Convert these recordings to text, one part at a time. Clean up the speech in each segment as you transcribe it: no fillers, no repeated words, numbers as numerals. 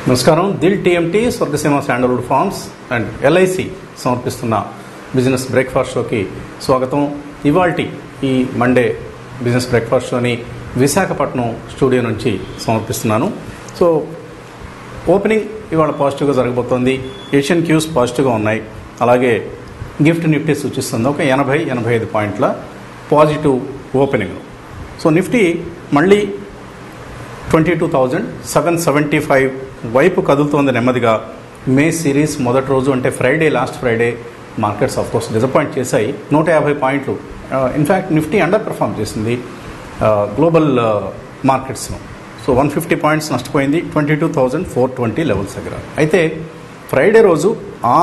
నమస్కారం. Dil TMT, Swargaseema sandalwood farms and LIC సమర్పిస్తున్న business breakfast షోకి స్వాగతం. ఇవాల్టి ఈ మండే బిజినెస్ బ్రేక్ఫాస్ట్ షోని విశాఖపట్నం స్టూడియో నుంచి సమర్పిస్తున్నాను. సో ఓపెనింగ్ ఇవాళ పాజిటివ్గా జరగబోతోంది. ఏషియన్ క్యూస్ పాజిటివ్గా ఉన్నాయి. అలాగే గిఫ్ట్ నిఫ్టీ సూచిస్తుంది ఒక 80-85 పాయింట్ల పాజిటివ్ ఓపెనింగ్. సో నిఫ్టీ మళ్ళీ 22,775 వైపు కదులుతోంది నెమ్మదిగా. మే సిరీస్ మొదటి రోజు అంటే last Friday markets of course disappoint చేశాయి. 150 పాయింట్లు. ఇన్ఫ్యాక్ట్ నిఫ్టీ అండర్ పెర్ఫామ్ చేసింది గ్లోబల్ మార్కెట్స్ను. సో 150 పాయింట్స్ నష్టపోయింది 22,420 లెవెల్స్ దగ్గర. అయితే ఫ్రైడే రోజు ఆ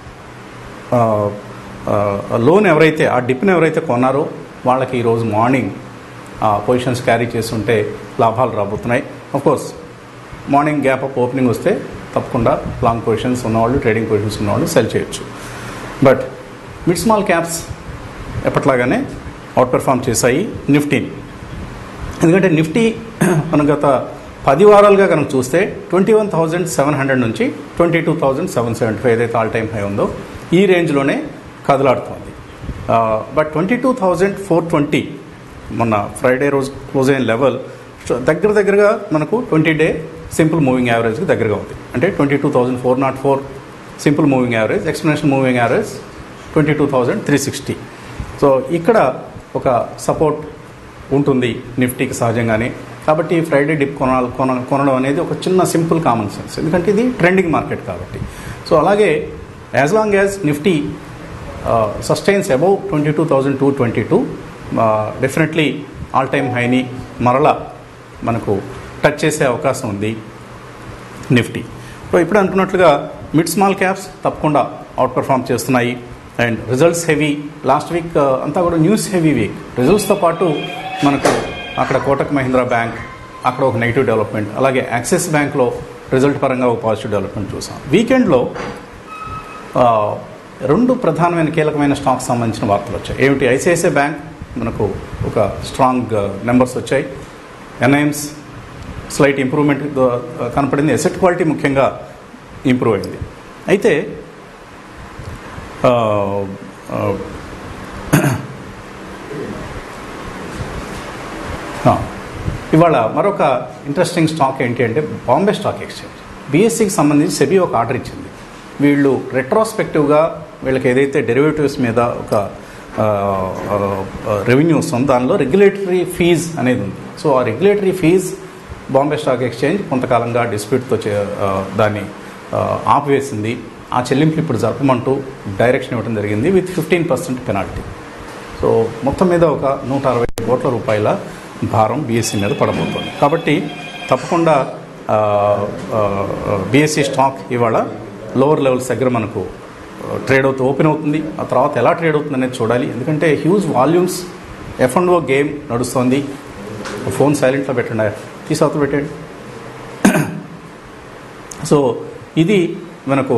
లోన్ ఎవరైతే ఆ డిప్ని ఎవరైతే కొన్నారో వాళ్ళకి ఈరోజు మార్నింగ్ పొజిషన్స్ క్యారీ చేస్తుంటే లాభాలు రాబోతున్నాయి. Of course morning gap up opening వస్తే తప్పకుండా లాంగ్ పొజిషన్స్ ఉన్నవాళ్ళు, ట్రేడింగ్ పొజిషన్స్ ఉన్నవాళ్ళు సెల్ చేయొచ్చు. బట్ మిడ్ స్మాల్ క్యాప్స్ ఎప్పట్లాగానే అవుట్ పెర్ఫామ్ చేశాయి నిఫ్టీని. ఎందుకంటే నిఫ్టీ మనం గత 10 వారాలుగా కనుక చూస్తే 21,700 నుంచి 22,775 ఏదైతే ఆల్ టైమ్ హై ఉందో ఈ రేంజ్లోనే కదలాడుతోంది. బట్ 22,420 మొన్న ఫ్రైడే రోజు క్లోజ్ అయిన లెవెల్ దగ్గరగా మనకు 20-డే సింపుల్ మూవింగ్ యావరేజ్కి దగ్గరగా ఉంది. అంటే 22,404 simple moving average, exponential moving average 22,360. So ఇక్కడ ఒక సపోర్ట్ ఉంటుంది నిఫ్టీకి సహజంగానే. కాబట్టి ఫ్రైడే డిప్ కొనడం అనేది ఒక చిన్న సింపుల్ కామన్ సెన్స్, ఎందుకంటే ఇది ట్రెండింగ్ మార్కెట్ కాబట్టి. సో అలాగే as long as Nifty sustains above 22,222 definitely all time హైని మరలా మనకు టచ్ చేసే అవకాశం ఉంది నిఫ్టీ. సో ఇప్పుడు అనుకున్నట్లుగా మిడ్ స్మాల్ క్యాప్స్ తప్పకుండా అవుట్ పెర్ఫామ్ చేస్తున్నాయి. And results heavy. Last week అంతా కూడా న్యూస్ హెవీ వీక్. రిజల్ట్స్తో పాటు మనకు అక్కడ కోటక్ మహీంద్రా బ్యాంక్ అక్కడ ఒక నెగిటివ్ డెవలప్మెంట్, అలాగే యాక్సిస్ బ్యాంక్లో రిజల్ట్ పరంగా ఒక పాజిటివ్ డెవలప్మెంట్ చూసాం. వీకెండ్లో 2 ప్రధానమైన కీలకమైన స్టాక్స్ సంబంధించిన వార్తలు వచ్చాయి. ఏమిటి? ఐసిఐసిఐ బ్యాంక్ మనకు ఒక స్ట్రాంగ్ నెంబర్స్ వచ్చాయి. ఎన్ఐఎమ్స్ స్లైట్ ఇంప్రూవ్మెంట్ కనపడింది. అసెట్ క్వాలిటీ ముఖ్యంగా ఇంప్రూవ్ అయింది. అయితే ఇవాళ మరొక ఇంట్రెస్టింగ్ స్టాక్ ఏంటి అంటే బాంబే స్టాక్ ఎక్స్చేంజ్. బిఎస్సికి సంబంధించి సెబీ ఒక ఆర్డర్ ఇచ్చింది. వీళ్ళు రెట్రోస్పెక్టివ్గా వీళ్ళకి ఏదైతే డెరివేటివ్స్ మీద ఒక రెవెన్యూస్ ఉందో దానిలో రెగ్యులేటరీ ఫీజ్ అనేది ఉంది. సో ఆ regulatory fees Bombay stock exchange కొంతకాలంగా డిస్ప్యూట్తో దాన్ని ఆపివేసింది. ఆ చెల్లింపులు ఇప్పుడు జరపమంటూ డైరెక్షన్ ఇవ్వడం జరిగింది విత్ 15% పెనాల్టీ. సో మొత్తం మీద ఒక 160 కోట్ల రూపాయల భారం బీఎస్సీ మీద పడబోతోంది. కాబట్టి తప్పకుండా బీఎస్సీ స్టాక్ ఇవాళ లోవర్ లెవెల్స్ దగ్గర మనకు ట్రేడ్ అవుతూ ఓపెన్ అవుతుంది. ఆ తర్వాత ఎలా ట్రేడ్ అవుతుంది అనేది చూడాలి. ఎందుకంటే హ్యూజ్ వాల్యూమ్స్ F&O గేమ్ నడుస్తుంది. ఫోన్ సైలెంట్లో పెట్టండి, తీసవతూ పెట్టండి. సో ఇది మనకు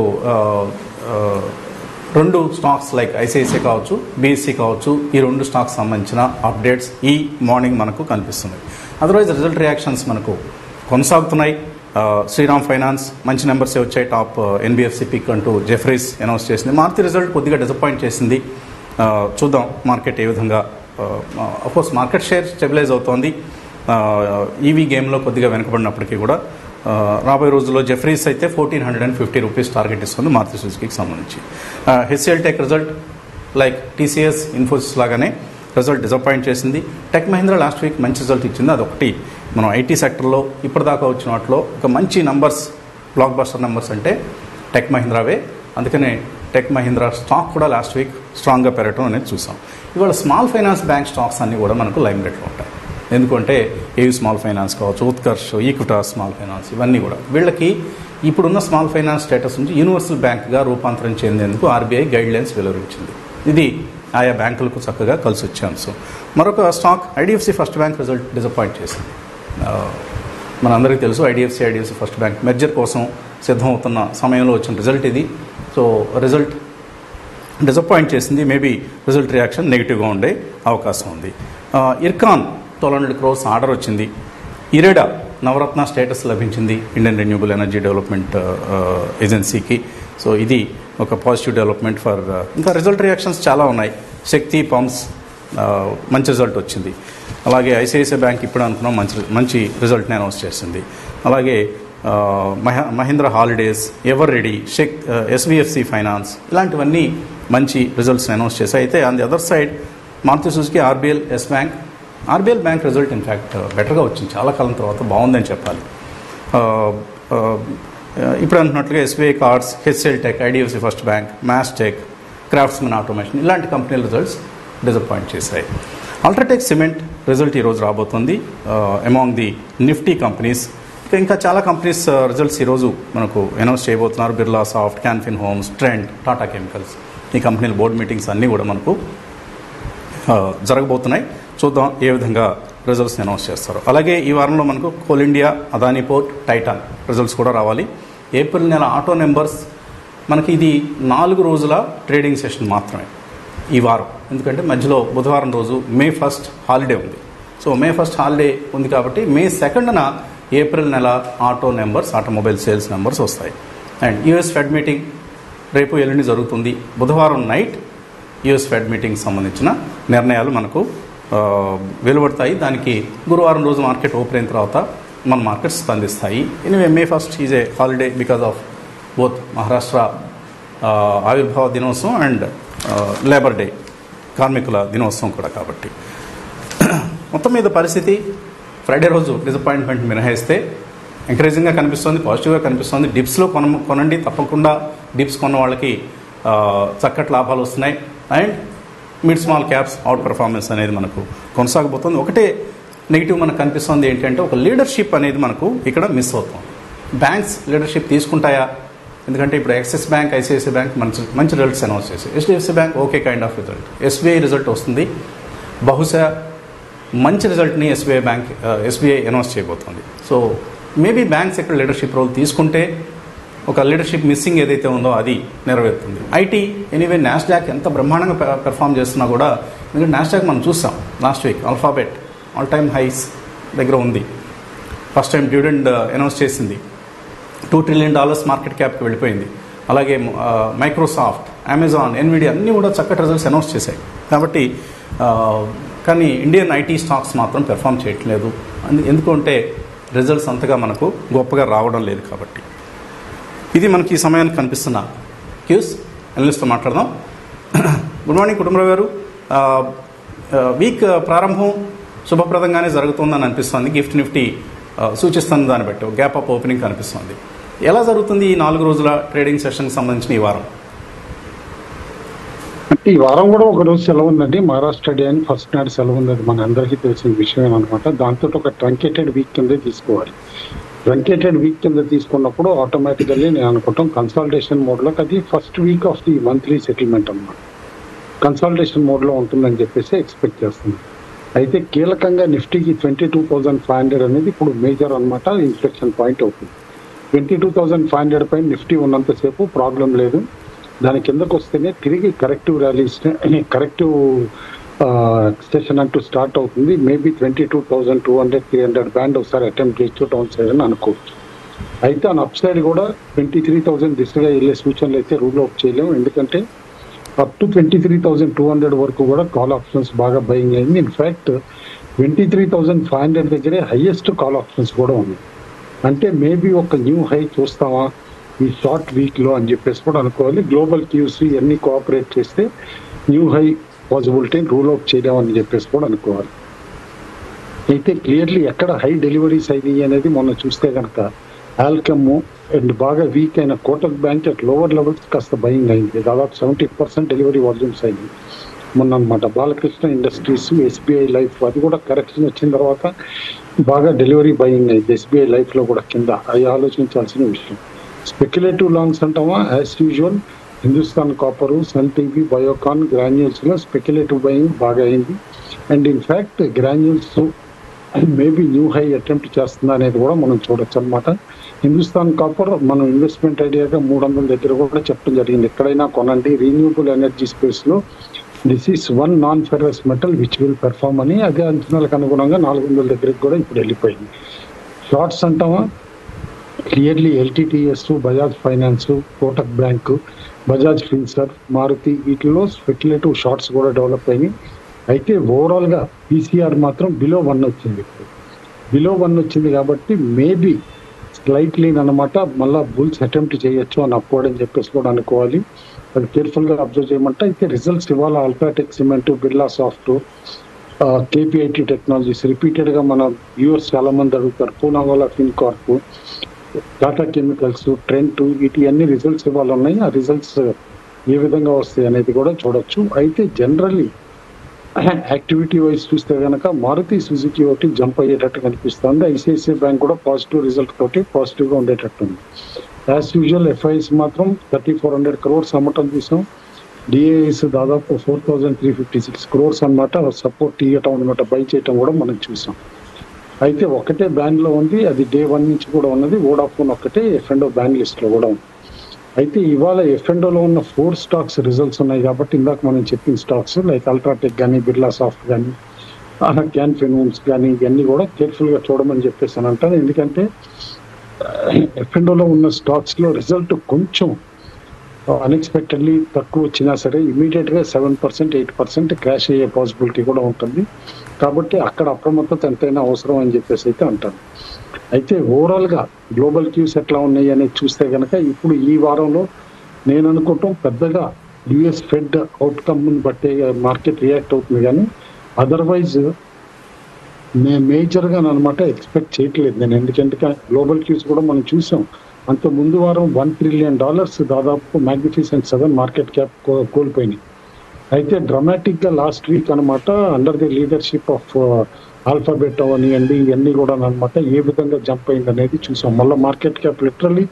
2 స్టాక్స్ లైక్ ఐసిఐసిఐ కావచ్చు, బీఎస్సీ కావచ్చు, ఈ 2 స్టాక్స్ సంబంధించిన అప్డేట్స్ ఈ మార్నింగ్ మనకు కనిపిస్తున్నాయి. అదర్వైజ్ రిజల్ట్ రియాక్షన్స్ మనకు కొనసాగుతున్నాయి. శ్రీరామ్ ఫైనాన్స్ మంచి నెంబర్సే వచ్చాయి. టాప్ ఎన్బిఎఫ్సి పిక్ అంటూ జెఫ్రీస్ అనౌన్స్ చేసింది. మారుతి రిజల్ట్ కొద్దిగా డిసప్పాయింట్ చేసింది. చూద్దాం మార్కెట్ ఏ విధంగా. అఫ్కోర్స్ మార్కెట్ షేర్ స్టెబిలైజ్ అవుతోంది. ఈవీ గేమ్లో కొద్దిగా వెనకబడినప్పటికీ కూడా రాబోయే రోజుల్లో జెఫ్రీస్ అయితే 1,450 రూపీస్ టార్గెట్ ఇస్తుంది మారుతి సుజుకీకి సంబంధించి. HCL tech result like TCS, Infosys లాగానే రిజల్ట్ డిసప్పాయింట్ చేసింది. టెక్ మహీంద్రా లాస్ట్ వీక్ మంచి రిజల్ట్ ఇచ్చింది. అదొకటి మనం ఐటీ సెక్టర్లో ఇప్పటిదాకా వచ్చిన వాటిలో ఒక మంచి నంబర్స్, బ్లాక్ బస్టర్ నెంబర్స్ అంటే టెక్ మహీంద్రావే. అందుకనే టెక్ మహీంద్రా స్టాక్ కూడా లాస్ట్ వీక్ స్ట్రాంగ్గా పెరగడం అనేది చూసాం. ఇవాళ స్మాల్ ఫైనాన్స్ బ్యాంక్ స్టాక్స్ అన్నీ కూడా మనకు లైమ్ రేట్లో ఉంటాయి. ఎందుకంటే ఏవి స్మాల్ ఫైనాన్స్ కావచ్చు, ఉత్కర్ష్, ఈక్విటాస్ స్మాల్ ఫైనాన్స్, ఇవన్నీ కూడా వీళ్ళకి ఇప్పుడున్న స్మాల్ ఫైనాన్స్ స్టేటస్ నుంచి యూనివర్సల్ బ్యాంక్గా రూపాంతరం చెందేందుకు ఆర్బీఐ గైడ్లైన్స్ వెలువరించింది. ఇది ఆయా బ్యాంకులకు చక్కగా కలిసి వచ్చే అంశం. మరొక stock IDFC first bank result disappoint చేసింది. మనందరికీ తెలుసు ఐడిఎఫ్సి ఫస్ట్ బ్యాంక్ మెర్జర్ కోసం సిద్ధమవుతున్న సమయంలో వచ్చిన రిజల్ట్ ఇది. సో రిజల్ట్ డిసప్పాయింట్ చేసింది. మేబీ రిజల్ట్ రియాక్షన్ నెగిటివ్గా ఉండే అవకాశం ఉంది. ఇర్కాన్ 1,200 crores ఆర్డర్ వచ్చింది. ఇరెడా నవరత్న స్టేటస్ లభించింది ఇండియన్ రెన్యూబుల్ ఎనర్జీ డెవలప్మెంట్ ఏజెన్సీకి. సో ఇది ఒక పాజిటివ్ డెవలప్మెంట్ ఫర్. ఇంకా రిజల్ట్ రియాక్షన్స్ చాలా ఉన్నాయి. శక్తి పంప్స్ మంచి రిజల్ట్ వచ్చింది. అలాగే ఐసిఐసిఐ బ్యాంక్ ఇప్పుడు అనుకున్నాం మంచి రిజల్ట్ని అనౌన్స్ చేసింది. అలాగే Mahindra Holidays, Eveready, SBFC Finance ఇలాంటివన్నీ మంచి రిజల్ట్స్ని అనౌన్స్ చేశాయి. అయితే on the other side Maruti Suzuki, RBL Bank result in fact బెటర్గా వచ్చింది. చాలా కాలం తర్వాత బాగుందని చెప్పాలి. ఇప్పుడు అంటున్నట్లుగా SBI Cards, HCL Tech, IDFC first Bank, Mastek, Craftsman Automation ఇలాంటి కంపెనీల రిజల్ట్స్ డిసప్పాయింట్ చేశాయి. అల్ట్రాటెక్ సిమెంట్ రిజల్ట్ ఈరోజు రాబోతుంది అమాంగ్ ది నిఫ్టీ కంపెనీస్. ఇంకా చాలా కంపెనీస్ రిజల్ట్స్ ఈరోజు మనకు అనౌన్స్ చేయబోతున్నారు. Birlasoft, Can Fin Homes, Trent, Tata Chemicals ఈ కంపెనీల బోర్డు మీటింగ్స్ అన్నీ కూడా మనకు జరగబోతున్నాయి. చూద్దాం ఏ విధంగా రిజల్ట్స్ అనౌన్స్ చేస్తారు. అలాగే ఈ వారంలో మనకు Coal India, Adani Port, Titan results కూడా రావాలి. ఏప్రిల్ నెల ఆటో నెంబర్స్ మనకి ఇది 4 రోజుల ట్రేడింగ్ సెషన్ మాత్రమే ఈ వారం. ఎందుకంటే మధ్యలో బుధవారం రోజు మే 1 హాలిడే ఉంది. సో మే 1 హాలిడే ఉంది కాబట్టి మే 2న ఏప్రిల్ నెల auto numbers, automobile sales numbers వస్తాయి. అండ్ యూఎస్ ఫెడ్ మీటింగ్ రేపు ఎల్లుండి జరుగుతుంది. బుధవారం నైట్ యూఎస్ ఫెడ్ మీటింగ్ సంబంధించిన నిర్ణయాలు మనకు వెలువడతాయి. దానికి గురువారం రోజు మార్కెట్ ఓపెన్ అయిన తర్వాత మన మార్కెట్స్ స్పందిస్తాయి. Anyway May 1 is a holiday because of both Maharashtra ఆవిర్భావ దినోత్సవం అండ్ లేబర్ డే, కార్మికుల దినోత్సవం కూడా. కాబట్టి మొత్తం మీద పరిస్థితి ఫ్రైడే రోజు డిసప్పాయింట్మెంట్ మినహాయిస్తే ఎంకరేజింగ్గా కనిపిస్తుంది, పాజిటివ్గా కనిపిస్తుంది. డిప్స్లో కొనండి, తప్పకుండా డిప్స్ కొన్న వాళ్ళకి చక్కటి లాభాలు వస్తున్నాయి. And mid small caps outperformance అనేది మనకు కొనసాగబోతుంది. ఒకటే నెగిటివ్ మనకు కనిపిస్తుంది ఏంటంటే ఒక లీడర్షిప్ అనేది మనకు ఇక్కడ మిస్ అవుతుంది. బ్యాంక్స్ లీడర్షిప్ తీసుకుంటాయా? ఎందుకంటే ఇప్పుడు యాక్సిస్ బ్యాంక్, ఐసిఐసిఐ బ్యాంక్ మంచి రిజల్ట్స్ అనౌన్స్ చేశాయి. HDFC Bank okay kind of result. SBI result వస్తుంది. బహుశా మంచి రిజల్ట్ని ఎస్బీఐ అనౌన్స్ చేయబోతుంది. సో మేబీ బ్యాంక్స్ ఇక్కడ లీడర్షిప్ రోల్ తీసుకుంటే ఒక లీడర్షిప్ మిస్సింగ్ ఏదైతే ఉందో అది నెరవేరుతుంది. ఐటీ ఎనీవే నాస్డాక్ ఎంత బ్రహ్మాండంగా పెర్ఫామ్ చేస్తున్నా కూడా, ఎందుకంటే నాస్డాక్ మనం చూసాం last week Alphabet all time highs దగ్గర ఉంది. ఫస్ట్ టైం డివిడెండ్ అనౌన్స్ చేసింది. $2 trillion మార్కెట్ క్యాప్కి వెళ్ళిపోయింది. అలాగే మైక్రోసాఫ్ట్, అమెజాన్, ఎన్విడియా అన్నీ కూడా చక్కటి రిజల్ట్స్ అనౌన్స్ చేశాయి. కాబట్టి కానీ ఇండియన్ ఐటీ స్టాక్స్ మాత్రం పెర్ఫామ్ చేయట్లేదు. ఎందుకంటే రిజల్ట్స్ అంతగా మనకు గొప్పగా రావడం లేదు. కాబట్టి ఇది మనకి ఈ సమయానికి కనిపిస్తున్న క్యూస్. అనలిస్ట్తో మాట్లాడదాం. గుడ్ మార్నింగ్ కుటుంబరావు గారు. వీక్ ప్రారంభం శుభప్రదంగానే జరుగుతుందని అనిపిస్తుంది. గిఫ్ట్ నిఫ్టీ సూచిస్తున్న దాన్ని బట్టి గ్యాప్ అప్ ఓపెనింగ్ కనిపిస్తుంది. ఎలా జరుగుతుంది ఈ 4 రోజుల ట్రేడింగ్ సెషన్కి సంబంధించిన ఈ వారం? అంటే ఈ వారం కూడా ఒక రోజు సెలవు ఉందండి. మహారాష్ట్ర డే అని ఫస్ట్ నాడు సెలవు ఉంది. అది మన అందరికీ తెలిసిన విషయం అనమాట. దాంతో ఒక ట్రంకేటెడ్ వీక్ కింద తీసుకోవాలి. ట్రంకేటెడ్ వీక్ కింద తీసుకున్నప్పుడు ఆటోమేటికల్లీ నేను అనుకుంటాం కన్సాలిడేషన్ మోడ్లోకి, అది first week of the monthly settlement అన్నమాట, కన్సాలిడేషన్ మోడ్లో ఉంటుందని చెప్పేసి ఎక్స్పెక్ట్ చేస్తుంది. అయితే కీలకంగా నిఫ్టీకి 22,500 అనేది ఇప్పుడు మేజర్ అనమాట, ఇన్ఫ్లెక్షన్ పాయింట్ అవుతుంది. 22,500 పైన నిఫ్టీ ఉన్నంతసేపు ప్రాబ్లం లేదు. దాని కిందకు వస్తేనే తిరిగి కరెక్టివ్ ర్యాలీస్, కరెక్టివ్ సెషన్ అంటూ స్టార్ట్ అవుతుంది. మేబీ 22,200, 300 బ్యాండ్ ఒకసారి అటెంప్ట్ చేయొచ్చు డౌన్ సైడ్ అని అనుకోవచ్చు. అయితే ఆ అప్ సైడ్ కూడా 23,000 దిశగా వెళ్ళే సూచనలు అయితే రూల్ అవుట్ చేయలేము. ఎందుకంటే అప్ టు 23,200 వరకు కూడా కాల్ ఆప్షన్స్ బాగా బయింగ్ అయింది. ఇన్ఫ్యాక్ట్ 23,500 దగ్గరే హైయెస్ట్ కాల్ ఆప్షన్స్ కూడా ఉన్నాయి. అంటే మేబీ ఒక న్యూ హై చూస్తామా ఈ షార్ట్ వీక్లో అని చెప్పేసి కూడా అనుకోవాలి. గ్లోబల్ క్యూసీ అన్ని కోఆపరేట్ చేస్తే న్యూ హై పాసిబిలిటీని రూల్ అవుట్ చేయలేమని చెప్పేసి కూడా అనుకోవాలి. అయితే క్లియర్లీ ఎక్కడ హై డెలివరీస్ అయినాయి అనేది మొన్న చూస్తే కనుక ఆల్కమ్ అండ్ బాగా వీక్ అయిన Kotak Bank at lower levels కాస్త బయింగ్ అయింది. దాదాపు 70% డెలివరీ వాల్యూమ్స్ అయింది మొన్న అనమాట. బాలకృష్ణ ఇండస్ట్రీస్, ఎస్బీఐ లైఫ్ అది కూడా కరెక్షన్ వచ్చిన తర్వాత బాగా డెలివరీ బయింగ్ అయింది. ఎస్బీఐ లైఫ్లో కూడా కింద, అది ఆలోచించాల్సిన విషయం. స్పెక్యులేటివ్ లాంగ్స్ అంటామా, as usual Hindustan Copper, Sun TV, Biocon, గ్రాన్యూల్స్లో స్పెక్యులేటివ్ బయింగ్ బాగా అయింది. And in fact Granules maybe new high attempt చేస్తుందా అనేది కూడా మనం చూడొచ్చు అనమాట. హిందుస్థాన్ కాపర్ మనం ఇన్వెస్ట్మెంట్ ఐడియాగా 300 దగ్గర కూడా చెప్పడం జరిగింది. ఎక్కడైనా కొనండి, రీన్యూబుల్ ఎనర్జీ స్పేస్లో this is one non ferrous metal which will perform అని. అదే అంచనాలకు అనుగుణంగా 400 దగ్గరికి కూడా ఇప్పుడు వెళ్ళిపోయింది. షార్ట్స్ అంటామా, clearly LTTS, Bajaj Finance, Kotak Bank, Bajaj Finserv, Maruti, వీటిలో స్పెక్యులేటివ్ షార్ట్స్ కూడా డెవలప్ అయినాయి. అయితే ఓవరాల్గా పీసీఆర్ మాత్రం బిలో 1 వచ్చింది. బిలో 1 వచ్చింది కాబట్టి మేబీ స్లైట్లీ అనమాట మళ్ళీ బుల్స్ అటెంప్ట్ చేయొచ్చు అని అప్వర్డ్ అని చెప్పేసి కూడా అనుకోవాలి. అది కేర్ఫుల్గా అబ్జర్వ్ చేయమంటే అయితే రిజల్ట్స్ ఇవాళ UltraTech Cement, Birlasoft, KPIT Technologies, రిపీటెడ్గా మన వ్యూవర్స్ చాలా మంది అడుగుతారు, Poonawalla Fincorp, Tata Chemicals, Trent, వీటి అన్ని రిజల్ట్స్ ఇవాళ ఉన్నాయి. ఆ రిజల్ట్స్ ఏ విధంగా వస్తాయి అనేది కూడా చూడొచ్చు. అయితే జనరల్లీ యాక్టివిటీ వైజ్ చూస్తే కనుక మారుతి సుజుకి ఒకటి జంప్ అయ్యేటట్టు కనిపిస్తుంది. ఐసిఐసిఐ బ్యాంక్ కూడా పాజిటివ్ రిజల్ట్ తోటి పాజిటివ్గా ఉండేటట్టుంది. యాజ్ యూజువల్ ఎఫ్ఐఎస్ మాత్రం 3400 crores అమ్మటం చూసాం. డిఏఎస్ దాదాపు 4356 crores అన్నమాట సపోర్ట్ ఇవ్వటం అనమాట, బై చేయటం కూడా మనం చూసాం. అయితే ఒకటే బ్యాన్లో ఉంది, అది డే 1 నుంచి కూడా ఉన్నది. వోడాఫోన్ ఒక్కటే ఎఫ్ఎండో బ్యాన్ లిస్ట్లో కూడా ఉంది. అయితే ఇవాళ ఎఫ్ఎండోలో ఉన్న 4 స్టాక్స్ రిజల్ట్స్ ఉన్నాయి కాబట్టి ఇందాక మనం చెప్పిన స్టాక్స్ లైక్ అల్ట్రాటెక్ కానీ, బిర్లా సాఫ్ట్ కానీ, క్యాన్ ఫినోమ్స్ కానీ ఇవన్నీ కూడా కేర్ఫుల్గా చూడమని చెప్పేసి అని అంటాను. ఎందుకంటే ఎఫ్ఎండోలో ఉన్న స్టాక్స్లో రిజల్ట్ కొంచెం అన్ఎక్స్పెక్టెడ్లీ తక్కువ వచ్చినా సరే ఇమీడియట్గా 7%, 8% క్రాష్ అయ్యే పాసిబిలిటీ కూడా ఉంటుంది. కాబట్టి అక్కడ అప్రమత్తత ఎంతైనా అవసరం అని చెప్పేసి అయితే అంటాను. అయితే ఓవరాల్గా గ్లోబల్ క్యూస్ ఎట్లా ఉన్నాయి అనేది చూస్తే కనుక ఇప్పుడు ఈ వారంలో నేను అనుకుంటాం పెద్దగా యుఎస్ ఫెడ్ అవుట్కమ్ని బట్టే మార్కెట్ రియాక్ట్ అవుతుంది, కానీ అదర్వైజ్ నేను మేజర్గా అనమాట ఎక్స్పెక్ట్ చేయట్లేదు నేను. ఎందుకంటే గ్లోబల్ క్యూస్ కూడా మనం చూసాం. అంత ముందు వారం $1 trillion దాదాపు మ్యాగ్నిఫిసెంట్ 7 మార్కెట్ క్యాప్ కోల్పోయినాయి. అయితే డ్రమాటిక్గా లాస్ట్ వీక్ అనమాట under the leadership of Alphabet అవనివ్వండి ఇవన్నీ కూడా అనమాట ఏ విధంగా జంప్ అయింది అనేది చూసాం. మళ్ళీ మార్కెట్ క్యాప్ లిటరల్లీ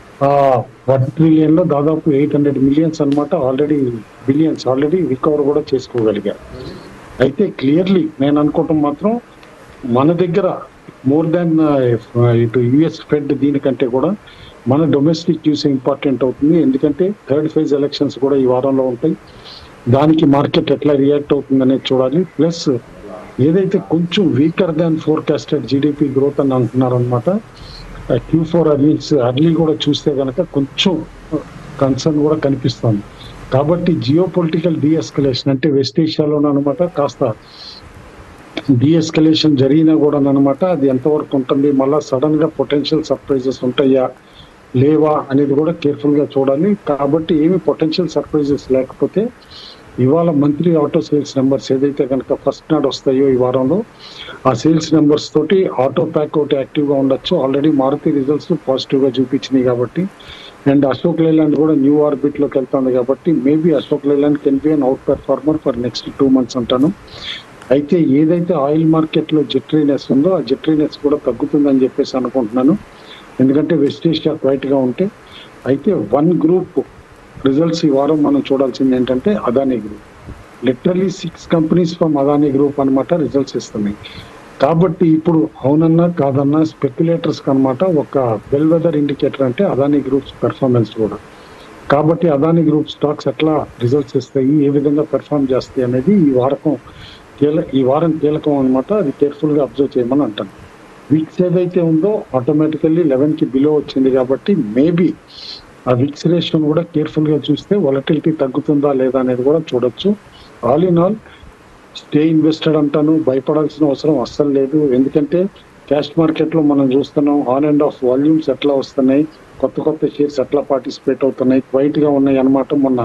$1 trillion దాదాపు 800 millions అనమాట బిలియన్స్ ఆల్రెడీ రికవర్ కూడా చేసుకోగలిగారు. అయితే క్లియర్లీ నేను అనుకోవటం మాత్రం మన దగ్గర మోర్ దాన్ ఇటు యుఎస్ ఫెడ్ దీనికంటే కూడా మన డొమెస్టిక్ యూస్ ఇంపార్టెంట్ అవుతుంది. ఎందుకంటే 3rd phase ఎలక్షన్స్ కూడా ఈ వారంలో ఉంటాయి. దానికి మార్కెట్ ఎట్లా రియాక్ట్ అవుతుంది అనేది చూడాలి. ప్లస్ ఏదైతే కొంచెం weaker than forecasted GDP growth అని అంటున్నారు అనమాట, Q4 అర్లీ కూడా చూస్తే కనుక కొంచెం కన్సర్న్ కూడా కనిపిస్తుంది. కాబట్టి జియో పొలిటికల్ డీఎస్కలేషన్ అంటే వెస్ట్ ఏషియాలోనూ అనమాట కాస్త డీఎస్కలేషన్ జరిగినా కూడా అనమాట అది ఎంతవరకు ఉంటుంది, మళ్ళీ సడన్గా పొటెన్షియల్ సర్ప్రైజెస్ ఉంటాయా లేవా అనేది కూడా కేర్ఫుల్గా చూడాలి. కాబట్టి ఏమి పొటెన్షియల్ సర్ప్రైజెస్ లేకపోతే ఇవాళ మంత్లీ ఆటో సేల్స్ నెంబర్స్ ఏదైతే కనుక ఫస్ట్ నాడు వస్తాయో ఈ వారంలో ఆ సేల్స్ నెంబర్స్ తోటి ఆటో ప్యాక్ ఒకటి యాక్టివ్గా ఉండొచ్చు. ఆల్రెడీ మారుతి రిజల్ట్స్ పాజిటివ్గా చూపించినాయి కాబట్టి, అండ్ అశోక్ లేలాండ్ కూడా న్యూ ఆర్బిట్లోకి వెళ్తుంది కాబట్టి maybe Ashok Leyland can be an outperformer for next 2 months అంటాను. అయితే ఏదైతే ఆయిల్ మార్కెట్లో జెట్రీనెస్ ఉందో ఆ జెట్రీనెస్ కూడా తగ్గుతుందని చెప్పేసి అనుకుంటున్నాను. ఎందుకంటే వెస్ట్ ఏషియా క్వైట్గా ఉంటే. అయితే 1 group రిజల్ట్స్ ఈ వారం మనం చూడాల్సింది ఏంటంటే Adani group. Literally 6 companies from Adani group అనమాట రిజల్ట్స్ ఇస్తున్నాయి. కాబట్టి ఇప్పుడు అవునన్నా కాదన్నా స్పెక్యులేటర్స్ అనమాట ఒక వెల్ వెదర్ ఇండికేటర్ అంటే అదానీ గ్రూప్స్ పెర్ఫార్మెన్స్ కూడా. కాబట్టి అదానీ గ్రూప్ స్టాక్స్ ఎట్లా రిజల్ట్స్ ఇస్తాయి, ఏ విధంగా పెర్ఫార్మ్ చేస్తాయి అనేది ఈ వారం కీలకం అనమాట. అది కేర్ఫుల్గా అబ్జర్వ్ చేయమని అంటాను. విక్స్ ఏదైతే ఉందో ఆటోమేటికల్లీ 11కి బిలో వచ్చింది కాబట్టి మేబీ ఆ విక్స్ రేషియోని కూడా కేర్ఫుల్గా చూస్తే వాలటిలిటీ తగ్గుతుందా లేదా అనేది కూడా చూడొచ్చు. All in all stay invested అంటాను. భయపడాల్సిన అవసరం అస్సలు లేదు. ఎందుకంటే క్యాష్ మార్కెట్లో మనం చూస్తున్నాం ఆన్ అండ్ ఆఫ్ వాల్యూమ్స్ ఎట్లా వస్తున్నాయి, కొత్త షేర్స్ ఎట్లా పార్టిసిపేట్ అవుతున్నాయి, క్వైట్గా ఉన్నాయి అనమాట. మొన్న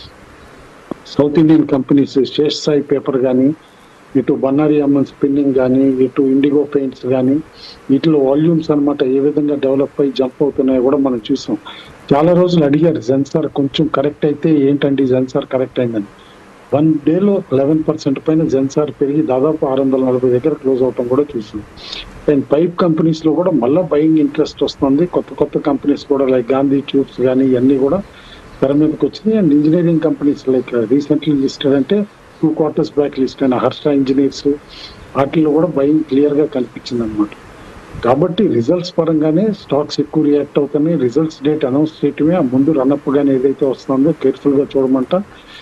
South Indian companies Seshasayee paper కానీ, ఇటు బన్నారి అమ్మన్ స్పిన్నింగ్ కానీ, ఇటు ఇండిగో పెయింట్స్ కానీ వీటిలో వాల్యూమ్స్ అనమాట ఏ విధంగా డెవలప్ అయ్యి జంప్ అవుతున్నాయో కూడా మనం చూసాం. చాలా రోజులు అడిగారు జెన్సార్ కొంచెం కరెక్ట్ అయితే ఏంటండి జెన్సార్ కరెక్ట్ అయిందని. 1 డేలో 11% పైన జెన్సార్ పెరిగి దాదాపు 640 దగ్గర క్లోజ్ అవటం కూడా చూసాం. అండ్ పైప్ కంపెనీస్లో కూడా మళ్ళీ బయింగ్ ఇంట్రెస్ట్ వస్తుంది. కొత్త కంపెనీస్ కూడా లైక్ గాంధీ ట్యూబ్స్ కానీ ఇవన్నీ కూడా తెర మీదకి వచ్చినాయి. And engineering companies like recently listed అంటే 2 quarters బ్యాక్ లిస్ట్ అయిన హర్ష ఇంజనీర్స్ వాటిల్లో కూడా బయింగ్ క్లియర్గా కనిపించింది అనమాట. కాబట్టి రిజల్ట్స్ పరంగానే స్టాక్స్ ఎక్కువ రియాక్ట్ అవుతున్నాయి. రిజల్ట్స్ డేట్ అనౌన్స్ చేయటమే ఆ ముందు రన్అప్ గానీ ఏదైతే వస్తుందో కేర్ఫుల్గా చూడమంట.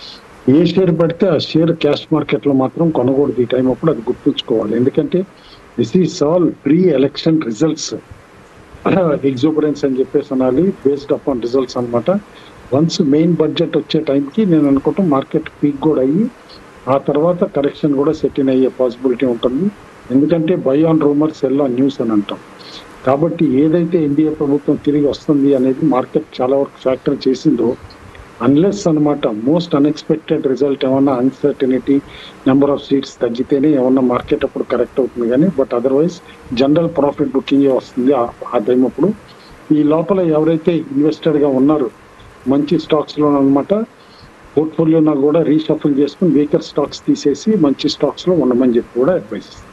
ఏ షేర్ పడితే ఆ షేర్ క్యాష్ మార్కెట్లో మాత్రం కొనకూడదు ఈ టైం అప్పుడు, అది గుర్తుంచుకోవాలి. ఎందుకంటే this is all pre election results exuberance అని చెప్పేసి అనాలి, బేస్డ్ అపాన్ రిజల్ట్స్ అనమాట. వన్స్ మెయిన్ బడ్జెట్ వచ్చే టైంకి నేను అనుకుంటాం మార్కెట్ పీక్ కూడా అయ్యి ఆ తర్వాత కరెక్షన్ కూడా సెటిల్ అయ్యే పాసిబిలిటీ ఉంటుంది. ఎందుకంటే buy on rumours, sell on news అని అంటాం. కాబట్టి ఏదైతే ఎన్డీఏ ప్రభుత్వం తిరిగి వస్తుంది అనేది మార్కెట్ చాలా వరకు ఫ్యాక్టర్ చేసిందో, అన్లెస్ అనమాట మోస్ట్ అన్ఎక్స్పెక్టెడ్ రిజల్ట్ ఏమన్నా అన్సర్టనిటీ, నెంబర్ ఆఫ్ సీట్స్ తగ్గితేనే ఏమన్నా మార్కెట్ అప్పుడు కరెక్ట్ అవుతుంది. కానీ but otherwise general profit booking వస్తుంది ఆ టైం అప్పుడు. ఈ లోపల ఎవరైతే ఇన్వెస్టెడ్గా ఉన్నారో మంచి స్టాక్స్లో అనమాట పోర్ట్ఫోలియోనా కూడా రీషఫుల్ చేసుకుని వీకర్ స్టాక్స్ తీసేసి మంచి స్టాక్స్లో ఉండమని చెప్పి కూడా అడ్వైస్ ఇస్తాను.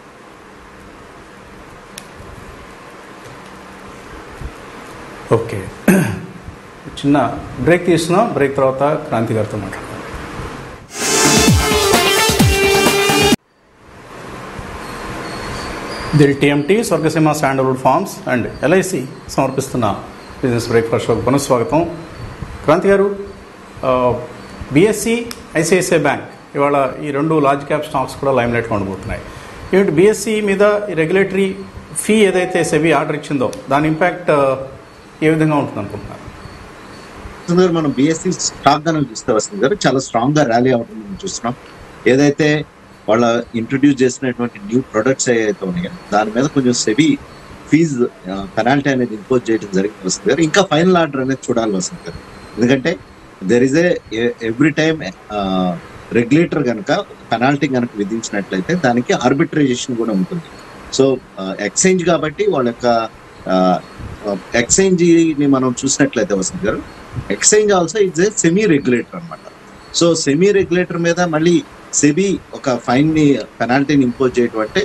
ఓకే, చిన్న బ్రేక్ తీసుకున్నాం. బ్రేక్ తర్వాత క్రాంతి గారితో మాట్లాడదాం. Dil TMT, Swargaseema sandalwood farms and LIC సమర్పిస్తున్న బిజినెస్ బ్రేక్ఫాస్ట్ షోకి పునఃస్వాగతం. క్రాంతి గారు, బిఎస్సి, ఐసిఐసిఐ బ్యాంక్ ఇవాళ ఈ రెండు లార్జ్ క్యాప్ స్టాక్స్ కూడా లైమ్ లైట్లో ఉండబోతున్నాయి. ఏమిటి బిఎస్సి మీద ఈ రెగ్యులేటరీ ఫీ ఏదైతే సెబీ ఆర్డర్ ఇచ్చిందో దాని ఇంపాక్ట్ ఏ విధంగా ఉంటుంది అనుకుంటున్నారు? మనం బిఎస్సి స్టాక్ గానే చూస్తే వస్తుంది గారు చాలా స్ట్రాంగ్ గా ర్యాలీ అవడం మనం చూస్తున్నాం. ఏదైతే వాళ్ళ ఇంట్రొడ్యూస్ చేసినటువంటి న్యూ ప్రొడక్ట్స్ ఏవైతే ఉన్నాయో దాని మీద కొంచెం సెబీ ఫీజు పెనాల్టీ అనేది ఇంపోజ్ చేయడం జరిగింది వస్తుంది గారు. ఇంకా ఫైనల్ ఆర్డర్ అనేది చూడాలి వస్తుంది గారు. ఎందుకంటే there is every time regulator కనుక పెనాల్టీ కనుక విధించినట్లయితే దానికి ఆర్బిట్రైజేషన్ కూడా ఉంటుంది. సో ఎక్స్చేంజ్ కాబట్టి వాళ్ళ యొక్క ఎక్స్చేంజ్ ని మనం చూసినట్లయితే వస్తుంది గారు, exchange also it's a semi regulator అనమాట. సో సెమీ రెగ్యులేటర్ మీద మళ్ళీ సెబీ ఒక ఫైన్ ని పెనాల్టీని ఇంపోజ్ చేయడం అంటే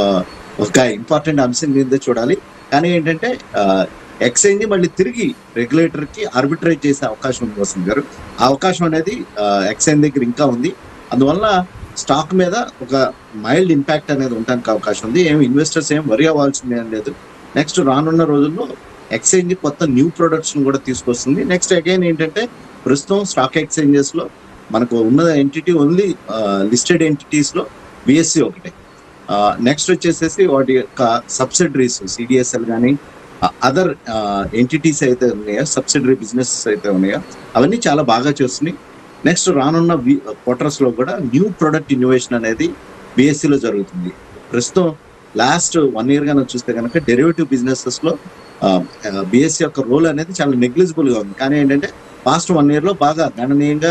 ఒక ఇంపార్టెంట్ అంశం మీద చూడాలి. కానీ ఏంటంటే ఎక్స్చేంజ్ మళ్ళీ తిరిగి రెగ్యులేటర్ కి ఆర్బిట్రేట్ చేసే అవకాశం ఉంది వస్తుంది గారు. ఆ అవకాశం అనేది ఎక్స్చేంజ్ దగ్గర ఇంకా ఉంది. అందువల్ల స్టాక్ మీద ఒక మైల్డ్ ఇంపాక్ట్ అనేది ఉండడానికి అవకాశం ఉంది. ఏం ఇన్వెస్టర్స్ ఏం వరి అవ్వాల్సింది ఏం లేదు. నెక్స్ట్ రానున్న రోజుల్లో ఎక్స్చేంజ్ కొత్త న్యూ ప్రొడక్ట్స్ కూడా తీసుకొస్తుంది. నెక్స్ట్ అగైన్ ఏంటంటే ప్రస్తుతం స్టాక్ ఎక్స్చేంజెస్ లో మనకు ఉన్న ఎంటిటీ ఓన్లీ లిస్టెడ్ ఎంటిటీస్ లో బిఎస్సి ఒకటే. నెక్స్ట్ వచ్చేసేసి వాటి యొక్క సబ్సిడరీస్ సిడిఎస్ఎల్ కానీ అదర్ ఎంటిటీస్ అయితే ఉన్నాయో, సబ్సిడరీ బిజినెసెస్ అయితే ఉన్నాయో అవన్నీ చాలా బాగా చేస్తున్నాయి. నెక్స్ట్ రానున్న క్వార్టర్స్ లో కూడా న్యూ ప్రొడక్ట్ ఇన్నోవేషన్ అనేది బిఎస్సిలో జరుగుతుంది. ప్రస్తుతం లాస్ట్ 1 year గా చూస్తే కనుక డెరివేటివ్ బిజినెసెస్ లో బిఎస్సి యొక్క రోల్ అనేది చాలా నెగ్లిజిబుల్ గా ఉంది. కానీ ఏంటంటే పాస్ట్ 1 year లో బాగా గణనీయంగా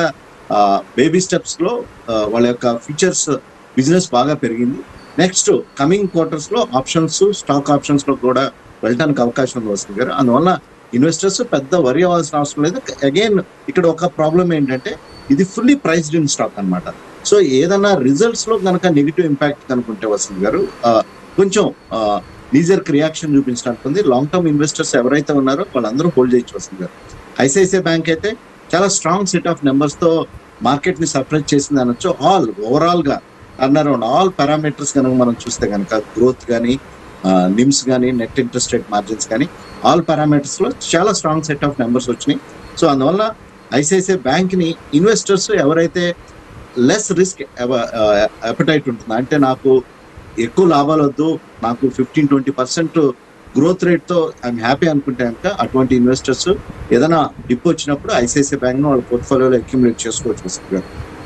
బేబీ స్టెప్స్ లో వాళ్ళ యొక్క ఫీచర్స్ బిజినెస్ బాగా పెరిగింది. నెక్స్ట్ కమింగ్ క్వార్టర్స్ లో ఆప్షన్స్, స్టాక్ ఆప్షన్స్ లో కూడా వెళ్ళడానికి అవకాశం వస్తుంది కదా. అందువల్ల ఇన్వెస్టర్స్ పెద్ద వరి అవ్వాల్సిన అవసరం లేదు. అగైన్ ఇక్కడ ఒక ప్రాబ్లం ఏంటంటే ఇది ఫుల్లీ ప్రైస్డ్ ఇన్ స్టాక్ అనమాట. సో ఏదైనా రిజల్ట్స్ లో కనుక నెగిటివ్ ఇంపాక్ట్ కనుకుంటే వస్తుంది గారు కొంచెం నీజర్క్ రియాక్షన్ చూపించడానికి ఉంది. లాంగ్ టర్మ్ ఇన్వెస్టర్స్ ఎవరైతే ఉన్నారో వాళ్ళందరూ హోల్డ్ చేయొచ్చు వస్తుంది గారు. ఐసిఐసిఐ బ్యాంక్ అయితే చాలా స్ట్రాంగ్ సెట్ ఆఫ్ నెంబర్స్ తో మార్కెట్ ని సర్ప్రైజ్ చేసింది అనొచ్చు. ఆల్ ఓవరాల్ గా టర్న్ అరౌండ్ ఆల్ పారామీటర్స్ కనుక మనం చూస్తే కనుక గ్రోత్ కానీ, నిమ్స్ కానీ, నెట్ ఇంట్రెస్ట్ రేట్ మార్జిన్స్ కానీ ఆల్ పారామీటర్స్ లో చాలా స్ట్రాంగ్ సెట్ ఆఫ్ నెంబర్స్ వచ్చినాయి. సో అందువల్ల ఐసిఐసిఐ బ్యాంక్ ని ఇన్వెస్టర్స్ ఎవరైతే లెస్ రిస్క్ అపెటైట్ ఉంటుందో, అంటే నాకు ఎక్కువ లాభాలు వద్దు, నాకు 15-20% గ్రోత్ రేట్ తో ఐఎమ్ హ్యాపీ అనుకుంటే కనుక అటువంటి ఇన్వెస్టర్స్ ఏదైనా డిప్ వచ్చినప్పుడు ఐసిఐసిఐ బ్యాంక్ ను వాళ్ళ పోర్ట్ఫోలియోలో అక్యుములేట్ చేసుకోవచ్చు వస్తుంది.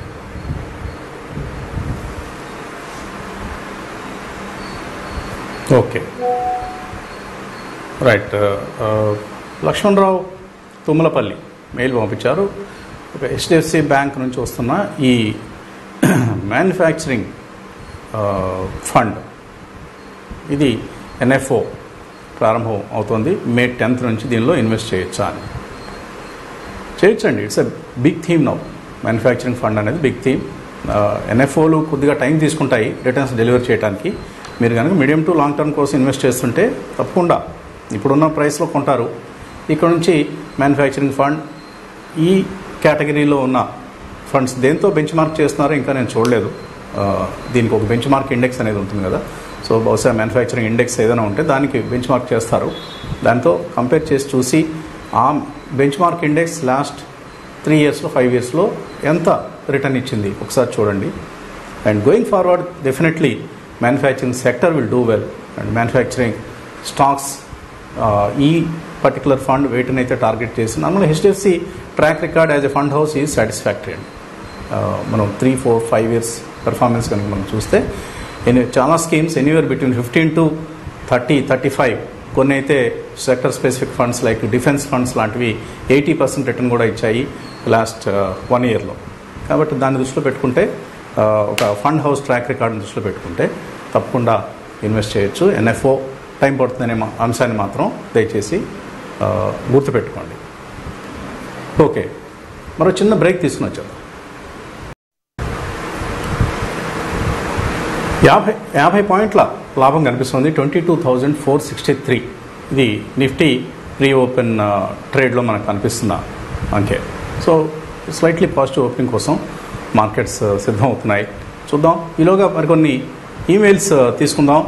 Okay, right. Lakshmanarao Tummalapalli mail పంపించారు. ఒక హెచ్డిఎఫ్సి బ్యాంక్ నుంచి వస్తున్న ఈ మ్యానుఫ్యాక్చరింగ్ ఫండ్ ఇది ఎన్ఎఫ్ఓ ప్రారంభం అవుతుంది. May 10th నుంచి దీనిలో ఇన్వెస్ట్ చేయొచ్చా అని. చేయొచ్చండి. It's a big theme now. Manufacturing fund అనేది బిగ్ థీమ్. ఎన్ఎఫ్ఓలు కొద్దిగా టైం తీసుకుంటాయి రిటర్న్స్ డెలివర్ చేయడానికి. మీరు కనుక మీడియం టు లాంగ్ టర్మ్ కోసం ఇన్వెస్ట్ చేస్తుంటే తప్పకుండా ఇప్పుడున్న ప్రైస్లో కొంటారు. ఇక్కడ నుంచి మ్యానుఫ్యాక్చరింగ్ ఫండ్ ఈ కేటగిరీలో ఉన్న ఫండ్స్ దేంతో బెంచ్ మార్క్ చేస్తున్నారో ఇంకా నేను చూడలేదు. దీనికి ఒక బెంచ్ మార్క్ ఇండెక్స్ అనేది ఉంటుంది కదా. సో బహుశా మ్యానుఫ్యాక్చరింగ్ ఇండెక్స్ ఏదైనా ఉంటే దానికి బెంచ్ మార్క్ చేస్తారు. దాంతో కంపేర్ చేసి చూసి ఆ బెంచ్ మార్క్ ఇండెక్స్ లాస్ట్ 3 yearsలో 5 yearsలో ఎంత రిటర్న్ ఇచ్చింది ఒకసారి చూడండి. And going forward definitely manufacturing sector will do well and manufacturing stocks ఈ పర్టికులర్ ఫండ్ వేటిని అయితే టార్గెట్ చేసి నార్మల్గా HDFC track record as a fund house is satisfactory అండి. మనం 3, 4, 5 years పెర్ఫార్మెన్స్ కనుక మనం చూస్తే చాలా స్కీమ్స్ ఎనీవేర్ బిట్వీన్ 15 to 30, 35, కొన్ని అయితే sector specific funds like defence funds లాంటివి 80% రిటర్న్ కూడా ఇచ్చాయి లాస్ట్ 1 yearలో. కాబట్టి దాన్ని దృష్టిలో పెట్టుకుంటే ఒక ఫండ్ హౌస్ ట్రాక్ రికార్డుని దృష్టిలో పెట్టుకుంటే తప్పకుండా ఇన్వెస్ట్ చేయొచ్చు. ఎన్ఎఫ్ఓ టైం పడుతుందనే అంశాన్ని మాత్రం దయచేసి గుర్తుపెట్టుకోండి. ఓకే, మరో చిన్న బ్రేక్ తీసుకుని వచ్చారు. 50 పాయింట్ల లాభం కనిపిస్తుంది. 22,463 ఇది నిఫ్టీ ప్రీ ఓపెన్ ట్రేడ్లో మనకు కనిపిస్తున్న అంకే. సో స్లైట్లీ పాజిటివ్ ఓపెనింగ్ కోసం మార్కెట్స్ సిద్ధం అవుతున్నాయి. చూద్దాం. ఈలోగా మరికొన్ని ఈమెయిల్స్ తీసుకుందాం.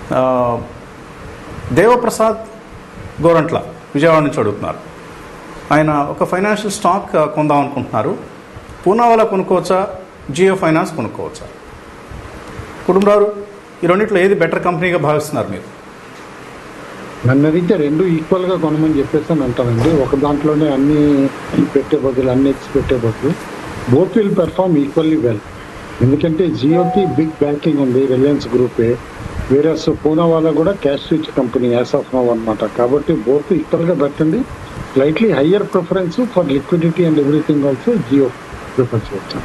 దేవప్రసాద్ గోరంట్ల విజయవాడ నుంచి అడుగుతున్నారు. ఆయన ఒక ఫైనాన్షియల్ స్టాక్ కొందాం అనుకుంటున్నారు. పూనావాలా కొనుక్కోవచ్చా, జియో ఫైనాన్స్ కొనుక్కోవచ్చా? కుటుంబరావు, ఈ రెండింటిలో ఏది బెటర్ కంపెనీగా భావిస్తున్నారు మీరు? నన్ను అడిగితే రెండు ఈక్వల్గా కొనమని చెప్పేసి అని అంటానండి. ఒక దాంట్లోనే అన్ని పెట్టే బదులు అన్ని పెట్టే బదులు both will perform equally well. ఎందుకంటే జియోకి బిగ్ బ్యాంకింగ్ ఉంది, రిలయన్స్ గ్రూపే, వేరే పూనావాలా కూడా cash rich company as of now అనమాట. కాబట్టి బోత్ ఈక్వల్గా పెట్టండి. Slightly higher preference for liquidity and everything also Jio prefer చేయొచ్చు.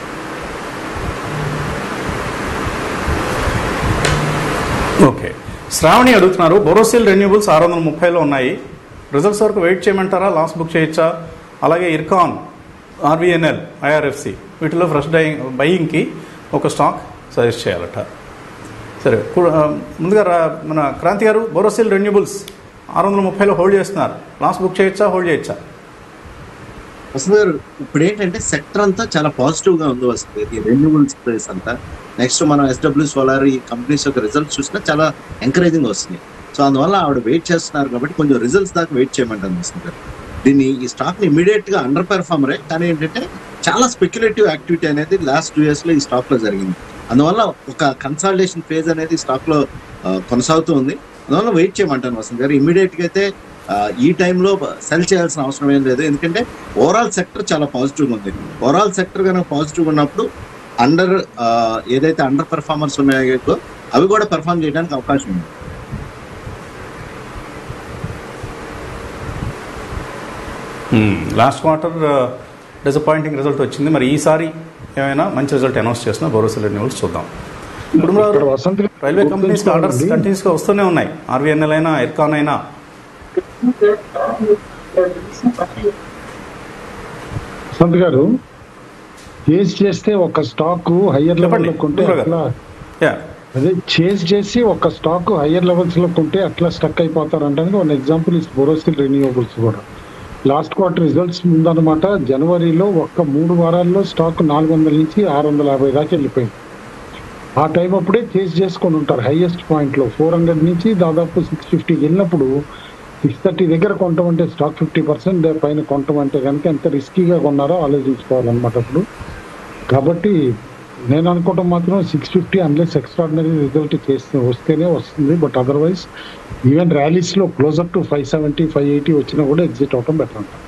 ఓకే, శ్రావణి అడుగుతున్నారు. బోరోసిల్ రెన్యూబుల్స్ 630లో ఉన్నాయి. రిజల్ట్స్ వరకు వెయిట్ చేయమంటారా, లాస్ బుక్ చేయొచ్చా? అలాగే ఇర్కాన్, ఆర్వీఎన్ఎల్, ఐఆర్ఎఫ్సి వీటిలో ఫ్రెష్ బయింగ్కి ఒక స్టాక్ సజెస్ట్ చేయాలట. సరే, ముందుగా మన క్రాంతి గారు, బోరోసిల్ రెన్యూబుల్స్ 630లో హోల్డ్ చేస్తున్నారు. లాస్ బుక్ చేయొచ్చా, హోల్డ్ చేయొచ్చా? వసంత్ గారు, ఇప్పుడు ఏంటంటే సెక్టర్ అంతా చాలా పాజిటివ్ గా ఉంది వసంత్ గారు. ఈ రెన్యూబుల్ స్పేస్ అంతా నెక్స్ట్ మనం ఎస్డబ్ల్యూ సోలార్ ఈ కంపెనీస్ యొక్క రిజల్ట్స్ చూసినా చాలా ఎంకరేజింగ్ వస్తున్నాయి. సో అందువల్ల ఆవిడ వెయిట్ చేస్తున్నారు కాబట్టి కొంచెం రిజల్ట్స్ దాకా వెయిట్ చేయమంటారు వసంత్ గారు. దీన్ని ఈ స్టాక్ ని ఇమీడియట్ గా అండర్ పెర్ఫార్మరే, కానీ ఏంటంటే చాలా స్పెక్యులేటివ్ యాక్టివిటీ అనేది లాస్ట్ 2 years లో ఈ స్టాక్ లో జరిగింది. అందువల్ల ఒక కన్సాలిడేషన్ ఫేజ్ అనేది స్టాక్ లో కొనసాగుతూ ఉంది. అందువల్ల వెయిట్ చేయమంటాను వసంత్ గారు. ఇమీడియట్ గా అయితే ఈ టైంలో సెల్ చేయాల్సిన అవసరం ఏం లేదు. ఎందుకంటే ఓవరాల్ సెక్టర్ చాలా పాజిటివ్గా ఉంది. ఓవరాల్ సెక్టర్ కనుక పాజిటివ్గా ఉన్నప్పుడు ఏదైతే అండర్ పెర్ఫార్మర్స్ ఉన్నాయో అవి కూడా పెర్ఫార్మ్ చేయడానికి అవకాశం ఉంది. లాస్ట్ క్వార్టర్ డిసప్పాయింటింగ్ రిజల్ట్ వచ్చింది. మరి ఈసారి ఏమైనా మంచి రిజల్ట్ అనౌన్స్ చేస్తున్నా బోరోసిల్ రెన్యూబుల్స్ చూద్దాం. ఇప్పుడు రైల్వే కంపెనీస్ ఆర్డర్స్ కంటిన్యూస్గా వస్తూనే ఉన్నాయి. ఆర్వీఎన్ఎల్ అయినా, ఇర్కాన్ అయినా. సంత్ గారు, చేజ్ చేస్తే ఒక స్టాక్ హయ్యర్ లెవెల్ లో కొంటే అట్లా, అదే చేజ్ చేసి ఒక స్టాక్ హయ్యర్ లెవెల్స్ లో కొంటే అట్లా స్టక్ అయిపోతారంటే one example is Borosil renewables కూడా. లాస్ట్ క్వార్టర్ రిజల్ట్స్ ముందనమాట. జనవరిలో ఒక్క 3 వారాల్లో స్టాక్ 400 నుంచి 650 దాకా వెళ్ళిపోయింది. ఆ టైం అప్పుడే చేజ్ చేసుకొని ఉంటారు. హైయెస్ట్ పాయింట్ లో 400 నుంచి దాదాపు 650 వెళ్ళినప్పుడు 630 దగ్గర కొంటామంటే స్టాక్ 50% పైన కొంటామంటే కనుక ఎంత రిస్కీగా కొన్నారో ఆలోచించుకోవాలన్నమాట అప్పుడు. కాబట్టి నేను అనుకోవటం మాత్రం 650 అన్లెస్ ఎక్స్ట్రాడినరీ రిజల్ట్ వస్తేనే వస్తుంది. బట్ అదర్వైజ్ ఈవెన్ ర్యాలీస్లో క్లోజర్ టు 570, 580 వచ్చినా కూడా ఎగ్జిట్ అవటం బెటర్ అంట.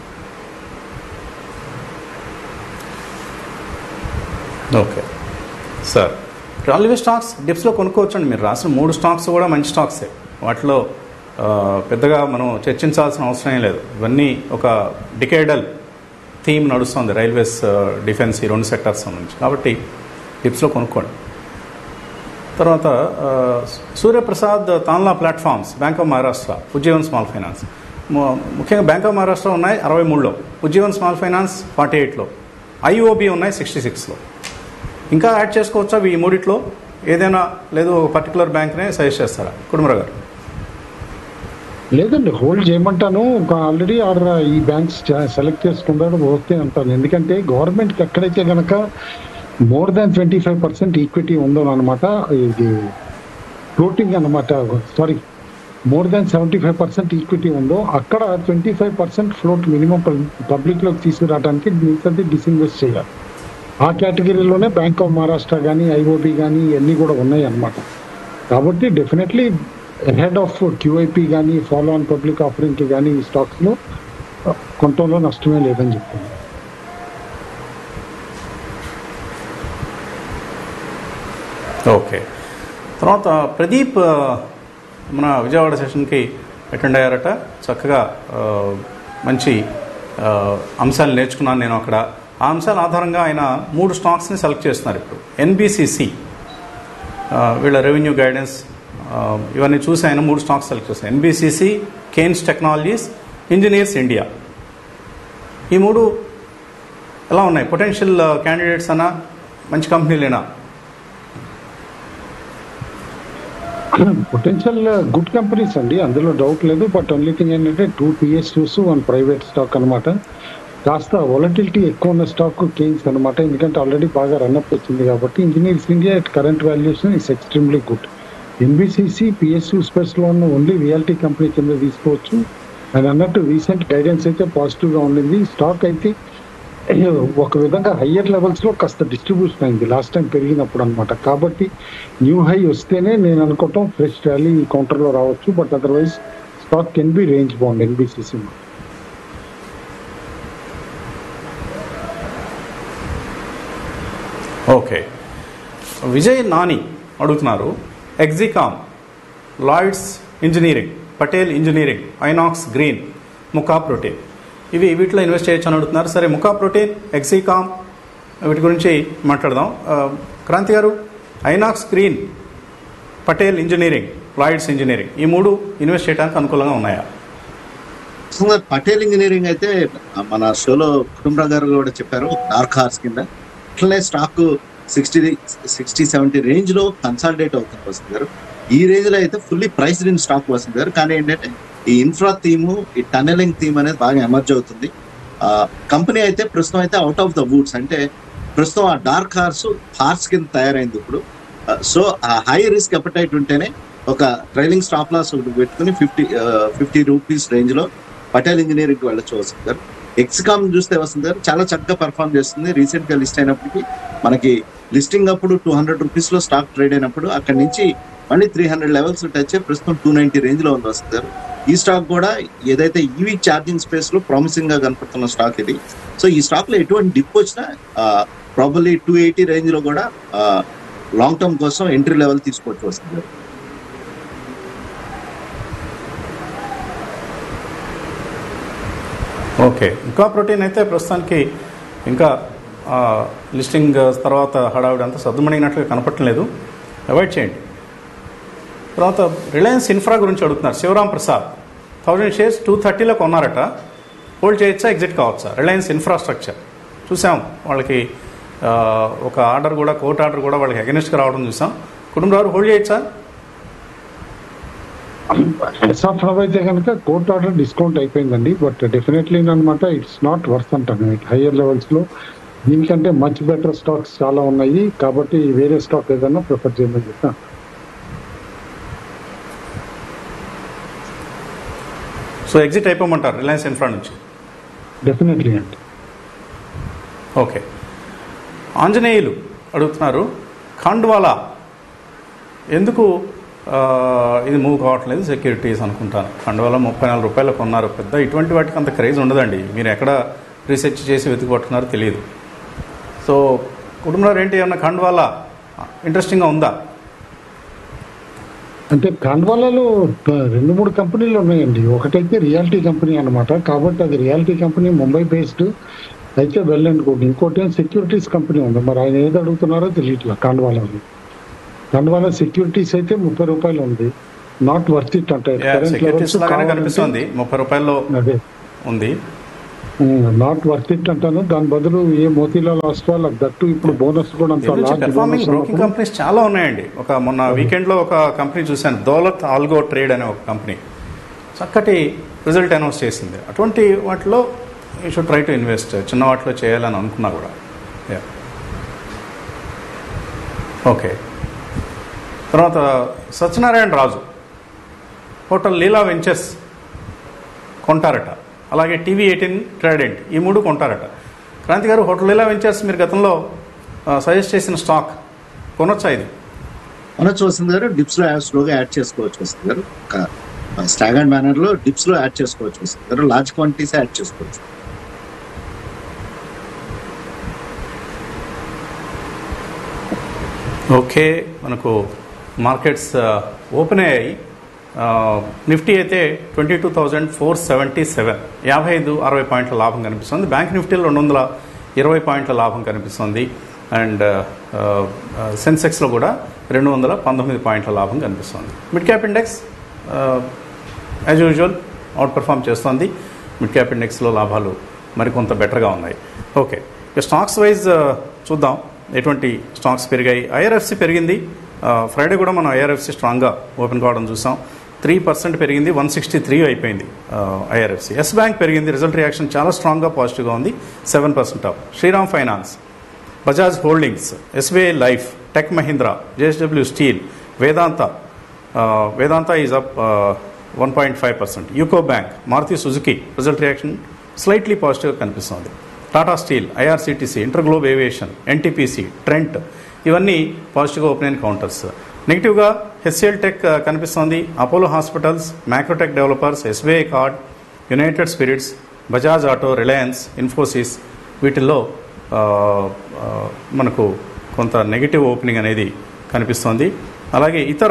ఓకే సార్, రైల్వే స్టాక్స్ డిప్స్లో కొనుక్కోవచ్చండి. మీరు రాసిన 3 స్టాక్స్ కూడా మంచి స్టాక్సే. వాటిలో పెద్దగా మనం చర్చించాల్సిన అవసరం లేదు. ఇవన్నీ ఒక డికేడల్ థీమ్ నడుస్తుంది, రైల్వేస్, డిఫెన్స్, ఈ 2 సెక్టర్స్ నుంచి. కాబట్టి డిప్స్లో కొనుక్కోండి. తర్వాత Suryaprasad, Tanla platforms, bank of Maharashtra, Ujjivan small finance. ముఖ్యంగా బ్యాంక్ ఆఫ్ మహారాష్ట్ర ఉన్నాయి 63లో, ఉజ్జీవన్ స్మాల్ ఫైనాన్స్ 48లో, ఐఓబి ఉన్నాయి 66లో. ఇంకా యాడ్ చేసుకోవచ్చా ఈ మూడిట్లో ఏదైనా? లేదు ఒక పర్టికులర్ బ్యాంక్నే సజెస్ట్ చేస్తారా కుటుంబరావు గారు? లేదండి, హోల్డ్ చేయమంటాను. ఆల్రెడీ ఈ బ్యాంక్స్ సెలెక్ట్ చేసుకుంటాడు ఓకే అంటాను. ఎందుకంటే గవర్నమెంట్కి ఎక్కడైతే కనుక మోర్ దాన్ 25% ఈక్విటీ ఉందో అనమాట, ఇది ఫ్లోటింగ్ అనమాట, సారీ మోర్ దాన్ 75% ఈక్విటీ ఉందో అక్కడ 25% ఫ్లోట్ మినిమం పబ్లిక్లోకి తీసుకురావడానికి మిగతాది డిస్ఇన్వెస్ట్ చేయాలి. ఆ కేటగిరీలోనే బ్యాంక్ ఆఫ్ మహారాష్ట్ర కానీ ఐఓబి కానీ ఇవన్నీ కూడా ఉన్నాయి అన్నమాట. కాబట్టి డెఫినెట్లీ హెడ్ ఆఫ్ క్యూఐపి కానీ ఫాలో ఆన్ పబ్లిక్ ఆఫరింగ్కి కానీ ఈ స్టాక్స్లో కొంటంలో నష్టమే లేదని చెప్తాను. ఓకే. తర్వాత ప్రదీప్ మన విజయవాడ సెషన్కి అటెండ్ అయ్యారట. చక్కగా మంచి అంశాలు నేర్చుకున్నాను నేను అక్కడ. ఆ అంశాల ఆధారంగా ఆయన 3 స్టాక్స్ని సెలెక్ట్ చేస్తున్నారు ఇప్పుడు. ఎన్బిసిసి వీళ్ళ రెవెన్యూ గైడెన్స్ ఇవన్నీ చూసి ఆయన 3 స్టాక్స్ సెలెక్ట్ చేస్తారు. NBCC, Kaynes technologies, engineers India. ఈ 3 ఎలా ఉన్నాయి? పొటెన్షియల్ క్యాండిడేట్స్ అన్నా, మంచి కంపెనీలేనా? పొటెన్షియల్ గుడ్ కంపెనీస్ అండి, అందులో డౌట్ లేదు. బట్ ఓన్లీ థింగ్ ఏంటంటే 2 PSUs 1 ప్రైవేట్ స్టాక్ అనమాట. కాస్త వాలటిలిటీ ఎక్కువ ఉన్న స్టాక్ కేన్స్ అనమాట, ఎందుకంటే ఆల్రెడీ బాగా రన్అప్ వచ్చింది కాబట్టి. Engineers India at current valuation is extremely good. NBCC PSU స్పేస్లో ఉన్న ఓన్లీ రియాలిటీ కంపెనీ కింద తీసుకోవచ్చు. అండ్ అన్నట్టు రీసెంట్ గైడెన్స్ అయితే పాజిటివ్గా ఉండింది. స్టాక్ అయితే ఒక విధంగా హయ్యర్ లెవెల్స్లో కాస్త డిస్ట్రిబ్యూషన్ అయింది లాస్ట్ టైం పెరిగినప్పుడు అనమాట. కాబట్టి న్యూ హై వస్తేనే నేను అనుకోవటం ఫ్రెష్ ర్యాలీ కౌంటర్లో రావచ్చు. But otherwise stock can be range bound NBCC. Okay. Vijay Nani అడుగుతున్నారు, Exicom, Lloyds engineering, Patel engineering, Inox green, Mukka protein, వీటిలో ఇన్వెస్ట్ చేయొచ్చు అని అడుగుతున్నారు. సరే, ముకా ప్రోటీన్, ఎగ్జికామ్ వీటి గురించి మాట్లాడదాం. Kranti garu, Inox green, Patel engineering, Lloyds engineering ఈ 3 ఇన్వెస్ట్ చేయడానికి అనుకూలంగా ఉన్నాయా? పటేల్ ఇంజనీరింగ్ అయితే మన షోలో కుటుంబరావు గారు కూడా చెప్పారు, డార్క్ హార్స్ కింద. అట్లనే స్టాక్ 60-70 రేంజ్ లో కన్సాలిడేట్ అవుతుంది వస్తుంది గారు. ఈ రేంజ్ లో అయితే ఫుల్లీ ప్రైస్డ్ ఇన్ స్టాక్ వస్తుంది గారు. కానీ ఏంటంటే ఈ ఇన్ఫ్రా థీము, ఈ టనెలింగ్ థీమ్ అనేది బాగా ఎమర్జ్ అవుతుంది. కంపెనీ అయితే ప్రస్తుతం అయితే అవుట్ ఆఫ్ ద వుడ్స్, అంటే ప్రస్తుతం ఆ డార్క్ హార్స్ కింద తయారైంది ఇప్పుడు. సో ఆ హై రిస్క్ అపెటైట్ ఉంటేనే ఒక ట్రైలింగ్ స్టాప్ లాస్ పెట్టుకుని 50 రూపీస్ రేంజ్ లో పటేల్ ఇంజనీరింగ్ వెళ్ళొచ్చు వస్తుంది గారు. ఎక్స్కామ్ చూస్తే వస్తుంది గారు చాలా చక్కగా పర్ఫామ్ చేస్తుంది. రీసెంట్ గా లిస్ట్ అయినప్పటికీ మనకి లిస్టింగ్ అప్పుడు 200 రూపీస్ లో స్టాక్ ట్రేడ్ అయినప్పుడు అక్కడి నుంచి మళ్ళీ 300 లెవెల్స్ టచ్ అయ్యి ప్రస్తుతం 290 రేంజ్ లో ఉంది వస్తుంది గారు. ఈ స్టాక్ కూడా ఏదైతే ఈవీ ఛార్జింగ్ స్పేస్ లో ప్రామిసింగ్ గా కనపడుతున్న స్టాక్ ఇది. సో ఈ స్టాక్ లో ఎటువంటి డిప్ వచ్చినా ప్రాబబ్లీ 280 రేంజ్ లో కూడా లాంగ్ టర్మ్ కోసం ఎంట్రీ లెవెల్ తీసుకోవచ్చు వస్తుంది. ఓకే. ఇంకా ప్రోటీన్ అయితే ప్రస్తుతానికి ఇంకా లిస్టింగ్ తర్వాత హడావిడి అంతా సర్దుమణిగినట్లుగా కనపడలేదు, అవాయిడ్ చేయండి. తర్వాత రిలయన్స్ ఇన్ఫ్రా గురించి అడుగుతున్నారు శివరాం ప్రసాద్. 1000 షేర్స్ 230లో కొన్నారట, హోల్డ్ చేయొచ్చా, ఎగ్జిట్ కావచ్చా? రిలయన్స్ ఇన్ఫ్రాస్ట్రక్చర్ చూసాం, వాళ్ళకి ఒక ఆర్డర్ కూడా, కోర్టు ఆర్డర్ కూడా వాళ్ళకి అగెనిస్ట్గా రావడం చూసాం. కుటుంబరావు హోల్డ్ చేయొచ్చా? ఎస్ఆఫ్ అయితే కనుక కోర్ట్ ఆర్డర్ డిస్కౌంట్ అయిపోయిందండి. బట్ డెఫినెట్లీ అనమాట ఇట్స్ నాట్ వర్త్ అంటాను. హయ్యర్ లెవెల్స్ లో దీనికంటే మచ్ బెటర్ స్టాక్స్ చాలా ఉన్నాయి. కాబట్టి వేరే స్టాక్ ఏదైనా ప్రిఫర్ చేయమని చెప్తాను. సో ఎగ్జిట్ అయిపోమంటారు రిలయన్స్ ఇన్ఫ్రా నుంచి? డెఫినెట్లీ అండి. ఓకే. ఆంజనేయులు అడుగుతున్నారు, ఖండ్వాలా ఎందుకు ఇది మూవ్ కావట్లేదు? సెక్యూరిటీస్ అనుకుంటాను. ఖండ్వాలా 34 రూపాయలు కొన్నారు. పెద్ద ఇటువంటి వాటికి అంత క్రేజ్ ఉండదండి. మీరు ఎక్కడ రీసెర్చ్ చేసి వెతికి పట్టుకున్నారో తెలియదు. సో కుటుంబంలో ఏంటి, ఏమన్నా ఖండ్వాలా ఇంట్రెస్టింగ్గా ఉందా? అంటే ఖండ్వాలాలో 2-3 కంపెనీలు ఉన్నాయండి. ఒకటైతే రియాలిటీ కంపెనీ అనమాట. కాబట్టి అది రియాలిటీ కంపెనీ ముంబై బేస్డ్ అయితే వెల్ అండ్ గుడ్. ఇంకోటి సెక్యూరిటీస్ కంపెనీ ఉంది. మరి ఆయన ఏది అడుగుతున్నారో తెలియట్లేదు. ఖండ్వాలా సెక్యూరిటీస్ అయితే 30 రూపాయలు ఉంది. నాట్ వర్త్ ఇట్ అంటే కనిపిస్తుంది 30 రూపాయల్లో ఉంది. నాట్ వర్త్ ఇట్ అంటాను. దాని బదులు ఏ మోతీలాల్ ఆస్వాల్ దట్టు ఇప్పుడు బోనస్ కూడా బ్రోకింగ్ కంపెనీస్ చాలా ఉన్నాయండి. మొన్న వీకెండ్ లో ఒక కంపెనీ చూశాను, దౌలత్ ఆల్గో ట్రేడ్ అనే ఒక కంపెనీ చక్కటి రిజల్ట్ అనౌన్స్ చేసింది. అటువంటి వాటిలో you should try to invest. చిన్న వాటిలో చేయాలని అనుకున్నా కూడా. ఓకే. తర్వాత సత్యనారాయణ రాజు హోటల్ లీలా వెంచర్స్ కొంటారట, అలాగే TV18 ట్రైడెంట్ ఈ 3 కొంటారట. క్రాంతి గారు, హోటల్ లీలా వెంచర్స్ మీరు గతంలో సజెస్ట్ చేసిన స్టాక్ కొనొచ్చా ఇది? మనొచ్చు వస్తుంది గారు. డిప్స్ లో స్లోగా యాడ్ చేసుకోవచ్చు వస్తుంది గారు. స్టాగర్డ్ మేనర్ లో డిప్స్ లో యాడ్ చేసుకోవచ్చు వస్తుంది గారు. లార్జ్ క్వాంటిటీస్ యాడ్ చేసుకోవచ్చు. ఓకే, మనకు మార్కెట్స్ ఓపెన్ అయ్యాయి. నిఫ్టీ అయితే 22,477, 55-60 పాయింట్ల లాభం కనిపిస్తుంది. బ్యాంక్ నిఫ్టీలో 220 పాయింట్ల లాభం కనిపిస్తుంది. అండ్ సెన్సెక్స్లో కూడా 219 పాయింట్ల లాభం కనిపిస్తుంది. Mid cap index as usual outperform చేస్తుంది. మిడ్ క్యాప్ ఇండెక్స్లో లాభాలు మరికొంత బెటర్గా ఉన్నాయి. ఓకే, ఇక స్టాక్స్ వైజ్ చూద్దాం ఎటువంటి స్టాక్స్ పెరిగాయి. ఐఆర్ఎఫ్సి పెరిగింది. ఫ్రైడే కూడా మనం ఐఆర్ఎఫ్సి స్ట్రాంగ్గా ఓపెన్ కావడం చూసాం. 3% పెరిగింది, 163 అయిపోయింది ఐఆర్ఎఫ్సి. ఎస్ బ్యాంక్ పెరిగింది. రిజల్ట్ రియాక్షన్ చాలా స్ట్రాంగ్గా పాజిటివ్గా ఉంది, 7% up. Shriram finance, Bajaj holdings, SBI life, tech Mahindra, JSW steel, Vedanta is up 1.5%. UCO bank, Maruti Suzuki result reaction slightly పాజిటివ్గా కనిపిస్తుంది. Tata steel, IRCTC, InterGlobe aviation, NTPC, Trent ఇవన్నీ పాజిటివ్గా ఓపెన్ అయిన కౌంటర్స్. నెగిటివ్గా హెచ్సిఎల్ టెక్ కనిపిస్తోంది. Apollo hospitals, Macrotech developers, SBI card, United Spirits, Bajaj auto, Reliance, Infosys వీటిల్లో మనకు కొంత నెగిటివ్ ఓపెనింగ్ అనేది కనిపిస్తోంది. అలాగే ఇతర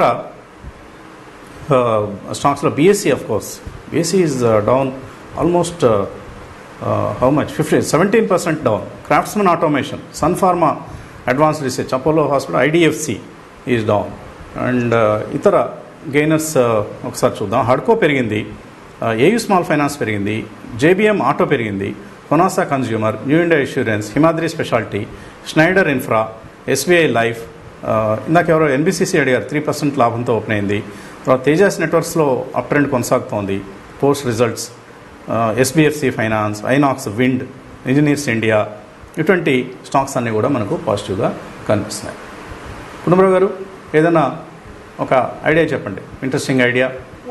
స్టాక్స్లో BSE, of course BSE is down almost how much 17% down. Craftsman automation, Sun Pharma advance research, Apollo hospital, IDFC is down. And ఇతర gainers ఒకసారి చూద్దాం. హడ్కో పెరిగింది, ఏయూ స్మాల్ ఫైనాన్స్ పెరిగింది, జేబీఎం ఆటో పెరిగింది, Honasa consumer, New India insurance, Himadri specialty, Schneider infra, SBI life. ఇందాక ఎవరో NBCC అడిగారు, 3% లాభంతో ఓపెన్ అయింది. తర్వాత తేజాస్ నెట్వర్క్స్లో అప్ ట్రెండ్ కొనసాగుతోంది post results. SBFC finance, INOX, wind, engineers India ఇటువంటి స్టాక్స్ అన్నీ కూడా మనకు పాజిటివ్గా కనిపిస్తున్నాయి. కుటుంబరావు గారు ఏదైనా ఒక ఐడియా చెప్పండి, ఇంట్రెస్టింగ్ ఐడియా.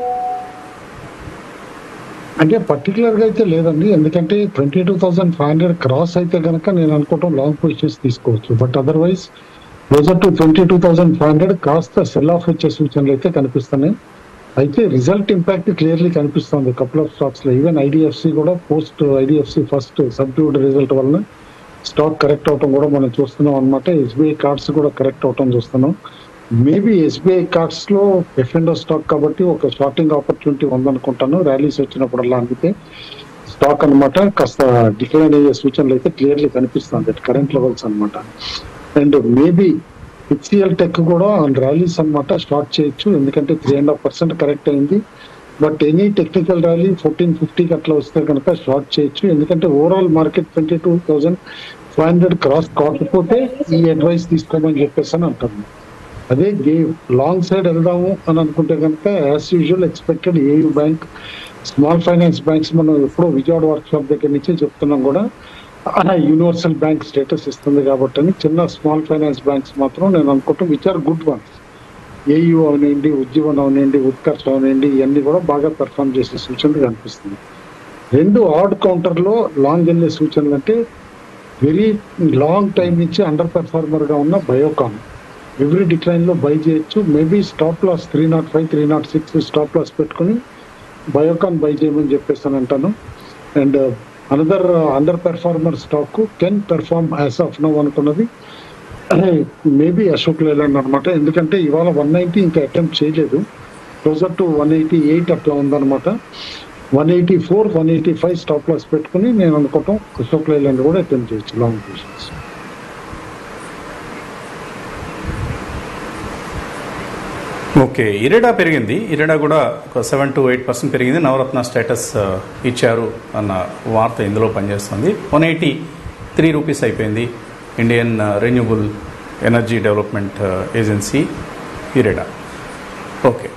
అంటే పర్టికులర్గా అయితే లేదండి, ఎందుకంటే 22,500 క్రాస్ అయితే కనుక నేను అనుకోవటం లాంగ్ పొజిషన్స్ తీసుకోవచ్చు. బట్ అదర్వైజ్ క్లోజర్ టు 22,500 కాస్త సెల్ ఆఫ్ వచ్చే సూచనలు అయితే కనిపిస్తున్నాయి. అయితే రిజల్ట్ ఇంపాక్ట్ క్లియర్లీ కనిపిస్తుంది కపుల్ ఆఫ్ స్టాక్స్లో. ఈవెన్ ఐడిఎఫ్సి కూడా post IDFC first subdued result వలన స్టాక్ కరెక్ట్ అవటం కూడా మనం చూస్తున్నాం అనమాట. ఎస్బీఐ కార్డ్స్ కూడా కరెక్ట్ అవటం చూస్తున్నాం. మేబీ ఎస్బీఐ కార్డ్స్లో ఎఫ్ఎండో స్టాక్ కాబట్టి ఒక షార్టింగ్ ఆపర్చునిటీ ఉందనుకుంటాను. ర్యాలీస్ వచ్చినప్పుడల్లా అందితే స్టాక్ అనమాట కాస్త డిక్లైన్ అయ్యే సూచనలు అయితే క్లియర్లీ కనిపిస్తుంది అట్ కరెంట్ లెవెల్స్ అనమాట. అండ్ మేబీ హెచ్సిఎల్ టెక్ కూడా ర్యాలీస్ అనమాట స్టార్ట్ చేయొచ్చు, ఎందుకంటే 3.5% కరెక్ట్ అయింది. బట్ ఎనీ టెక్నికల్ ర్యాలీ 1450 అట్లా వస్తే కనుక స్టార్ట్ చేయొచ్చు, ఎందుకంటే ఓవరాల్ మార్కెట్ 22,500 క్రాస్ కాకపోతే ఈ అడ్వైస్ తీసుకోమని చెప్పేసి అని అంటాను. అదే లాంగ్ సైడ్ వెళ్దాము అని అనుకుంటే కనుక as usual expected AU bank, small finance banks మనం ఎప్పుడో విజయవాడ వర్క్ షాప్ దగ్గర నుంచి చెప్తున్నాం కూడా యూనివర్సల్ బ్యాంక్ స్టేటస్ ఇస్తుంది కాబట్టి అని చిన్న స్మాల్ ఫైనాన్స్ బ్యాంక్స్ మాత్రం నేను అనుకుంటాం which are good ones. AU అవనండి, ఉజ్జీవన్ అవనండి, ఉత్కర్ష్ అవనండి, ఇవన్నీ కూడా బాగా పెర్ఫామ్ చేసే సూచనలు కనిపిస్తుంది. రెండు ఆడ్ కౌంటర్లో లాంగ్ వెళ్ళే సూచనలు అంటే వెరీ లాంగ్ టైం నుంచి అండర్ పెర్ఫార్మర్గా ఉన్న బయోకాన్ ఎవ్రీ డిక్లైన్లో బై చేయొచ్చు. Maybe stop loss 305, 306 stop loss పెట్టుకుని బయోకాన్ బై చేయమని చెప్పేసి అని అంటాను. And another underperformer stock can perform as of now అనుకున్నది మేబీ అశోక్ లేలాండ్ అనమాట. ఎందుకంటే ఇవాళ 190 ఇంకా అటెంప్ట్ చేయలేదు, క్లోజర్ టు 188 అట్లా ఉందన్నమాట. 184, 185 స్టాప్ లాస్ పెట్టుకుని నేను అనుకోవటం అశోక్ లేలాండ్ కూడా అటెంప్ట్ చేయొచ్చు లాంగ్ పొజిషన్స్. ఓకే, ఇరెడా పెరిగింది. ఇరెడా కూడా ఒక 7 to 8% పెరిగింది. నవరత్న స్టేటస్ ఇచ్చారు అన్న వార్త ఇందులో పనిచేస్తుంది. 183 రూపీస్ అయిపోయింది. Indian renewable energy development agency IREDA. Okay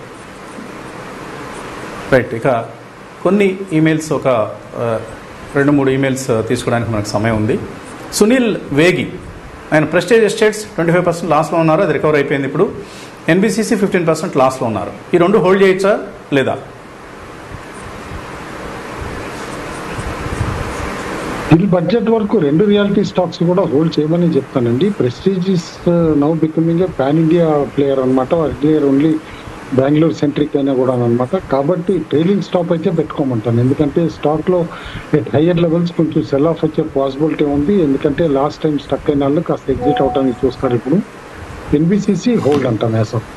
right, ఇక కొన్ని ఈమెయిల్స్ ఒక 2-3 ఈమెయిల్స్ తీసుకోవడానికి మనకు సమయం ఉంది. సునీల్ వేగి, ఆయన ప్రెస్టేజ్ ఎస్టేట్స్ 25% లాస్లో ఉన్నారు, అది రికవర్ అయిపోయింది ఇప్పుడు. ఎన్బిసిసి 15% లాస్లో ఉన్నారు. ఈ రెండు హోల్డ్ చేయొచ్చా లేదా? ఈ బడ్జెట్ వరకు 2 రియాలిటీ స్టాక్స్ కూడా హోల్డ్ చేయమని చెప్తానండి. Prestige is now becoming a pan India player అనమాట. అర్లియర్ ఓన్లీ బెంగళూరు సెంట్రిక్ అయినా కూడా అనమాట. కాబట్టి ట్రైలింగ్ స్టాప్ అయితే పెట్టుకోమంటాను. ఎందుకంటే స్టాక్లో ఎట్ హయ్యర్ లెవెల్స్ కొంచెం సెల్ ఆఫ్ వచ్చే పాసిబిలిటీ ఉంది. ఎందుకంటే లాస్ట్ టైం స్టక్ అయిన వాళ్ళు కాస్త ఎగ్జిట్ అవడానికి చూస్తారు. ఇప్పుడు ఎన్బిసిసి హోల్డ్ అంటాను యాజ్ ఆఫ్.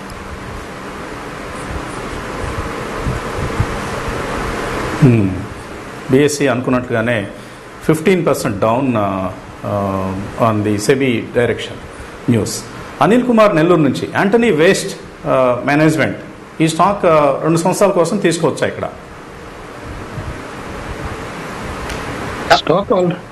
బిఎస్సి అనుకున్నట్టుగానే 15% down on the SEBI direction news. Anil Kumar Nellore నుంచి, యాంటనీ వేస్ట్ మేనేజ్మెంట్ ఈ స్టాక్ 2 సంవత్సరాల కోసం తీసుకోవచ్చా ఇక్కడ? స్టాక్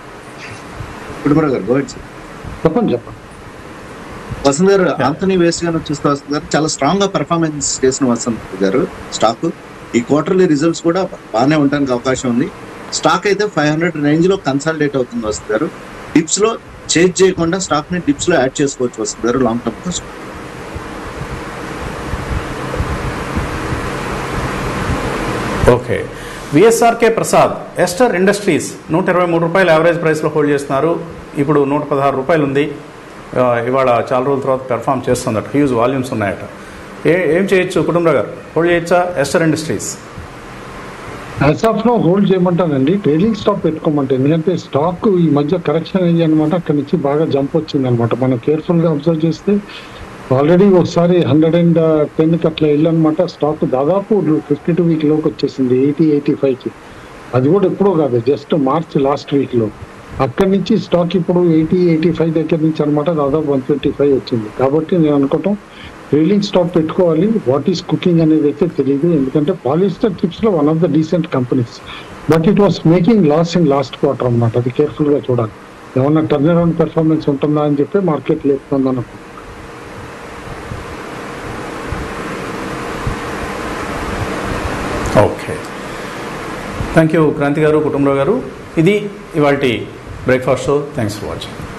చెప్పండి. వసంత్ గారు, ఆంథనీ వేస్ట్ గారు చూస్తే వసంత్ గారు చాలా స్ట్రాంగ్ గా పెర్ఫార్మెన్స్ చేసిన వసంత్ గారు స్టాక్ ఈ క్వార్టర్లీ రిజల్ట్స్ కూడా బాగానే ఉండడానికి అవకాశం ఉంది. స్టాక్ అయితే 500 రేంజ్ లో కన్సాలిడేట్ అవుతుంది వసంత్ గారు. డిప్స్ లో చేంజ్ చేయకుండా స్టాక్ ని డిప్స్ లో యాడ్ చేసుకోవచ్చు వసంత్ గారు లాంగ్ టర్మ్ కోసం. Okay. VSRK Prasad, Ester industries 123 రూపాయలు యావరేజ్ ప్రైస్లో హోల్డ్ చేస్తున్నారు. ఇప్పుడు 116 రూపాయలు ఉంది. ఇవాళ చాలా రోజుల తర్వాత పెర్ఫామ్ చేస్తుందట, హ్యూజ్ వాల్యూమ్స్ ఉన్నాయట. ఏం చేయొచ్చు కుటుంబరావు గారు? హోల్డ్ చేయొచ్చా Ester industries? As of no hold చేయమంటానండి. ట్రేడింగ్ స్టాక్ పెట్టుకోమంటారు. ఎందుకంటే స్టాక్ ఈ మధ్య కరెక్షన్ అయ్యి అనమాట, అక్కడి నుంచి బాగా జంప్ వచ్చింది అనమాట. మనం కేర్ఫుల్గా అబ్జర్వ్ చేస్తే ఆల్రెడీ ఒకసారి 110కి అట్లా వెళ్ళనమాట. స్టాక్ దాదాపు 52 వీక్ లోకి వచ్చేసింది 80-85కి. అది కూడా ఎప్పుడో కాదు, జస్ట్ మార్చ్ లాస్ట్ వీక్లో. అక్కడి నుంచి స్టాక్ ఇప్పుడు 80-85 దగ్గర నుంచి అనమాట దాదాపు 125 వచ్చింది. కాబట్టి నేను అనుకోవటం ట్రేడింగ్ స్టాక్ పెట్టుకోవాలి. వాట్ ఈస్ కుకింగ్ అనేది అయితే తెలియదు. ఎందుకంటే పాలిస్టర్ చిప్స్లో one of the decent companies, but it was making loss in last quarter అనమాట. అది కేర్ఫుల్గా చూడాలి. ఏమన్నా టర్న్ అరౌండ్ పెర్ఫార్మెన్స్ ఉంటుందా అని చెప్పి మార్కెట్ లేపుతుంది అనుకో. ఓకే, థ్యాంక్ యూ క్రాంతి గారు, కుటుంబరావు గారు. ఇది ఇవాల్టి breakfast show. Thanks for watching.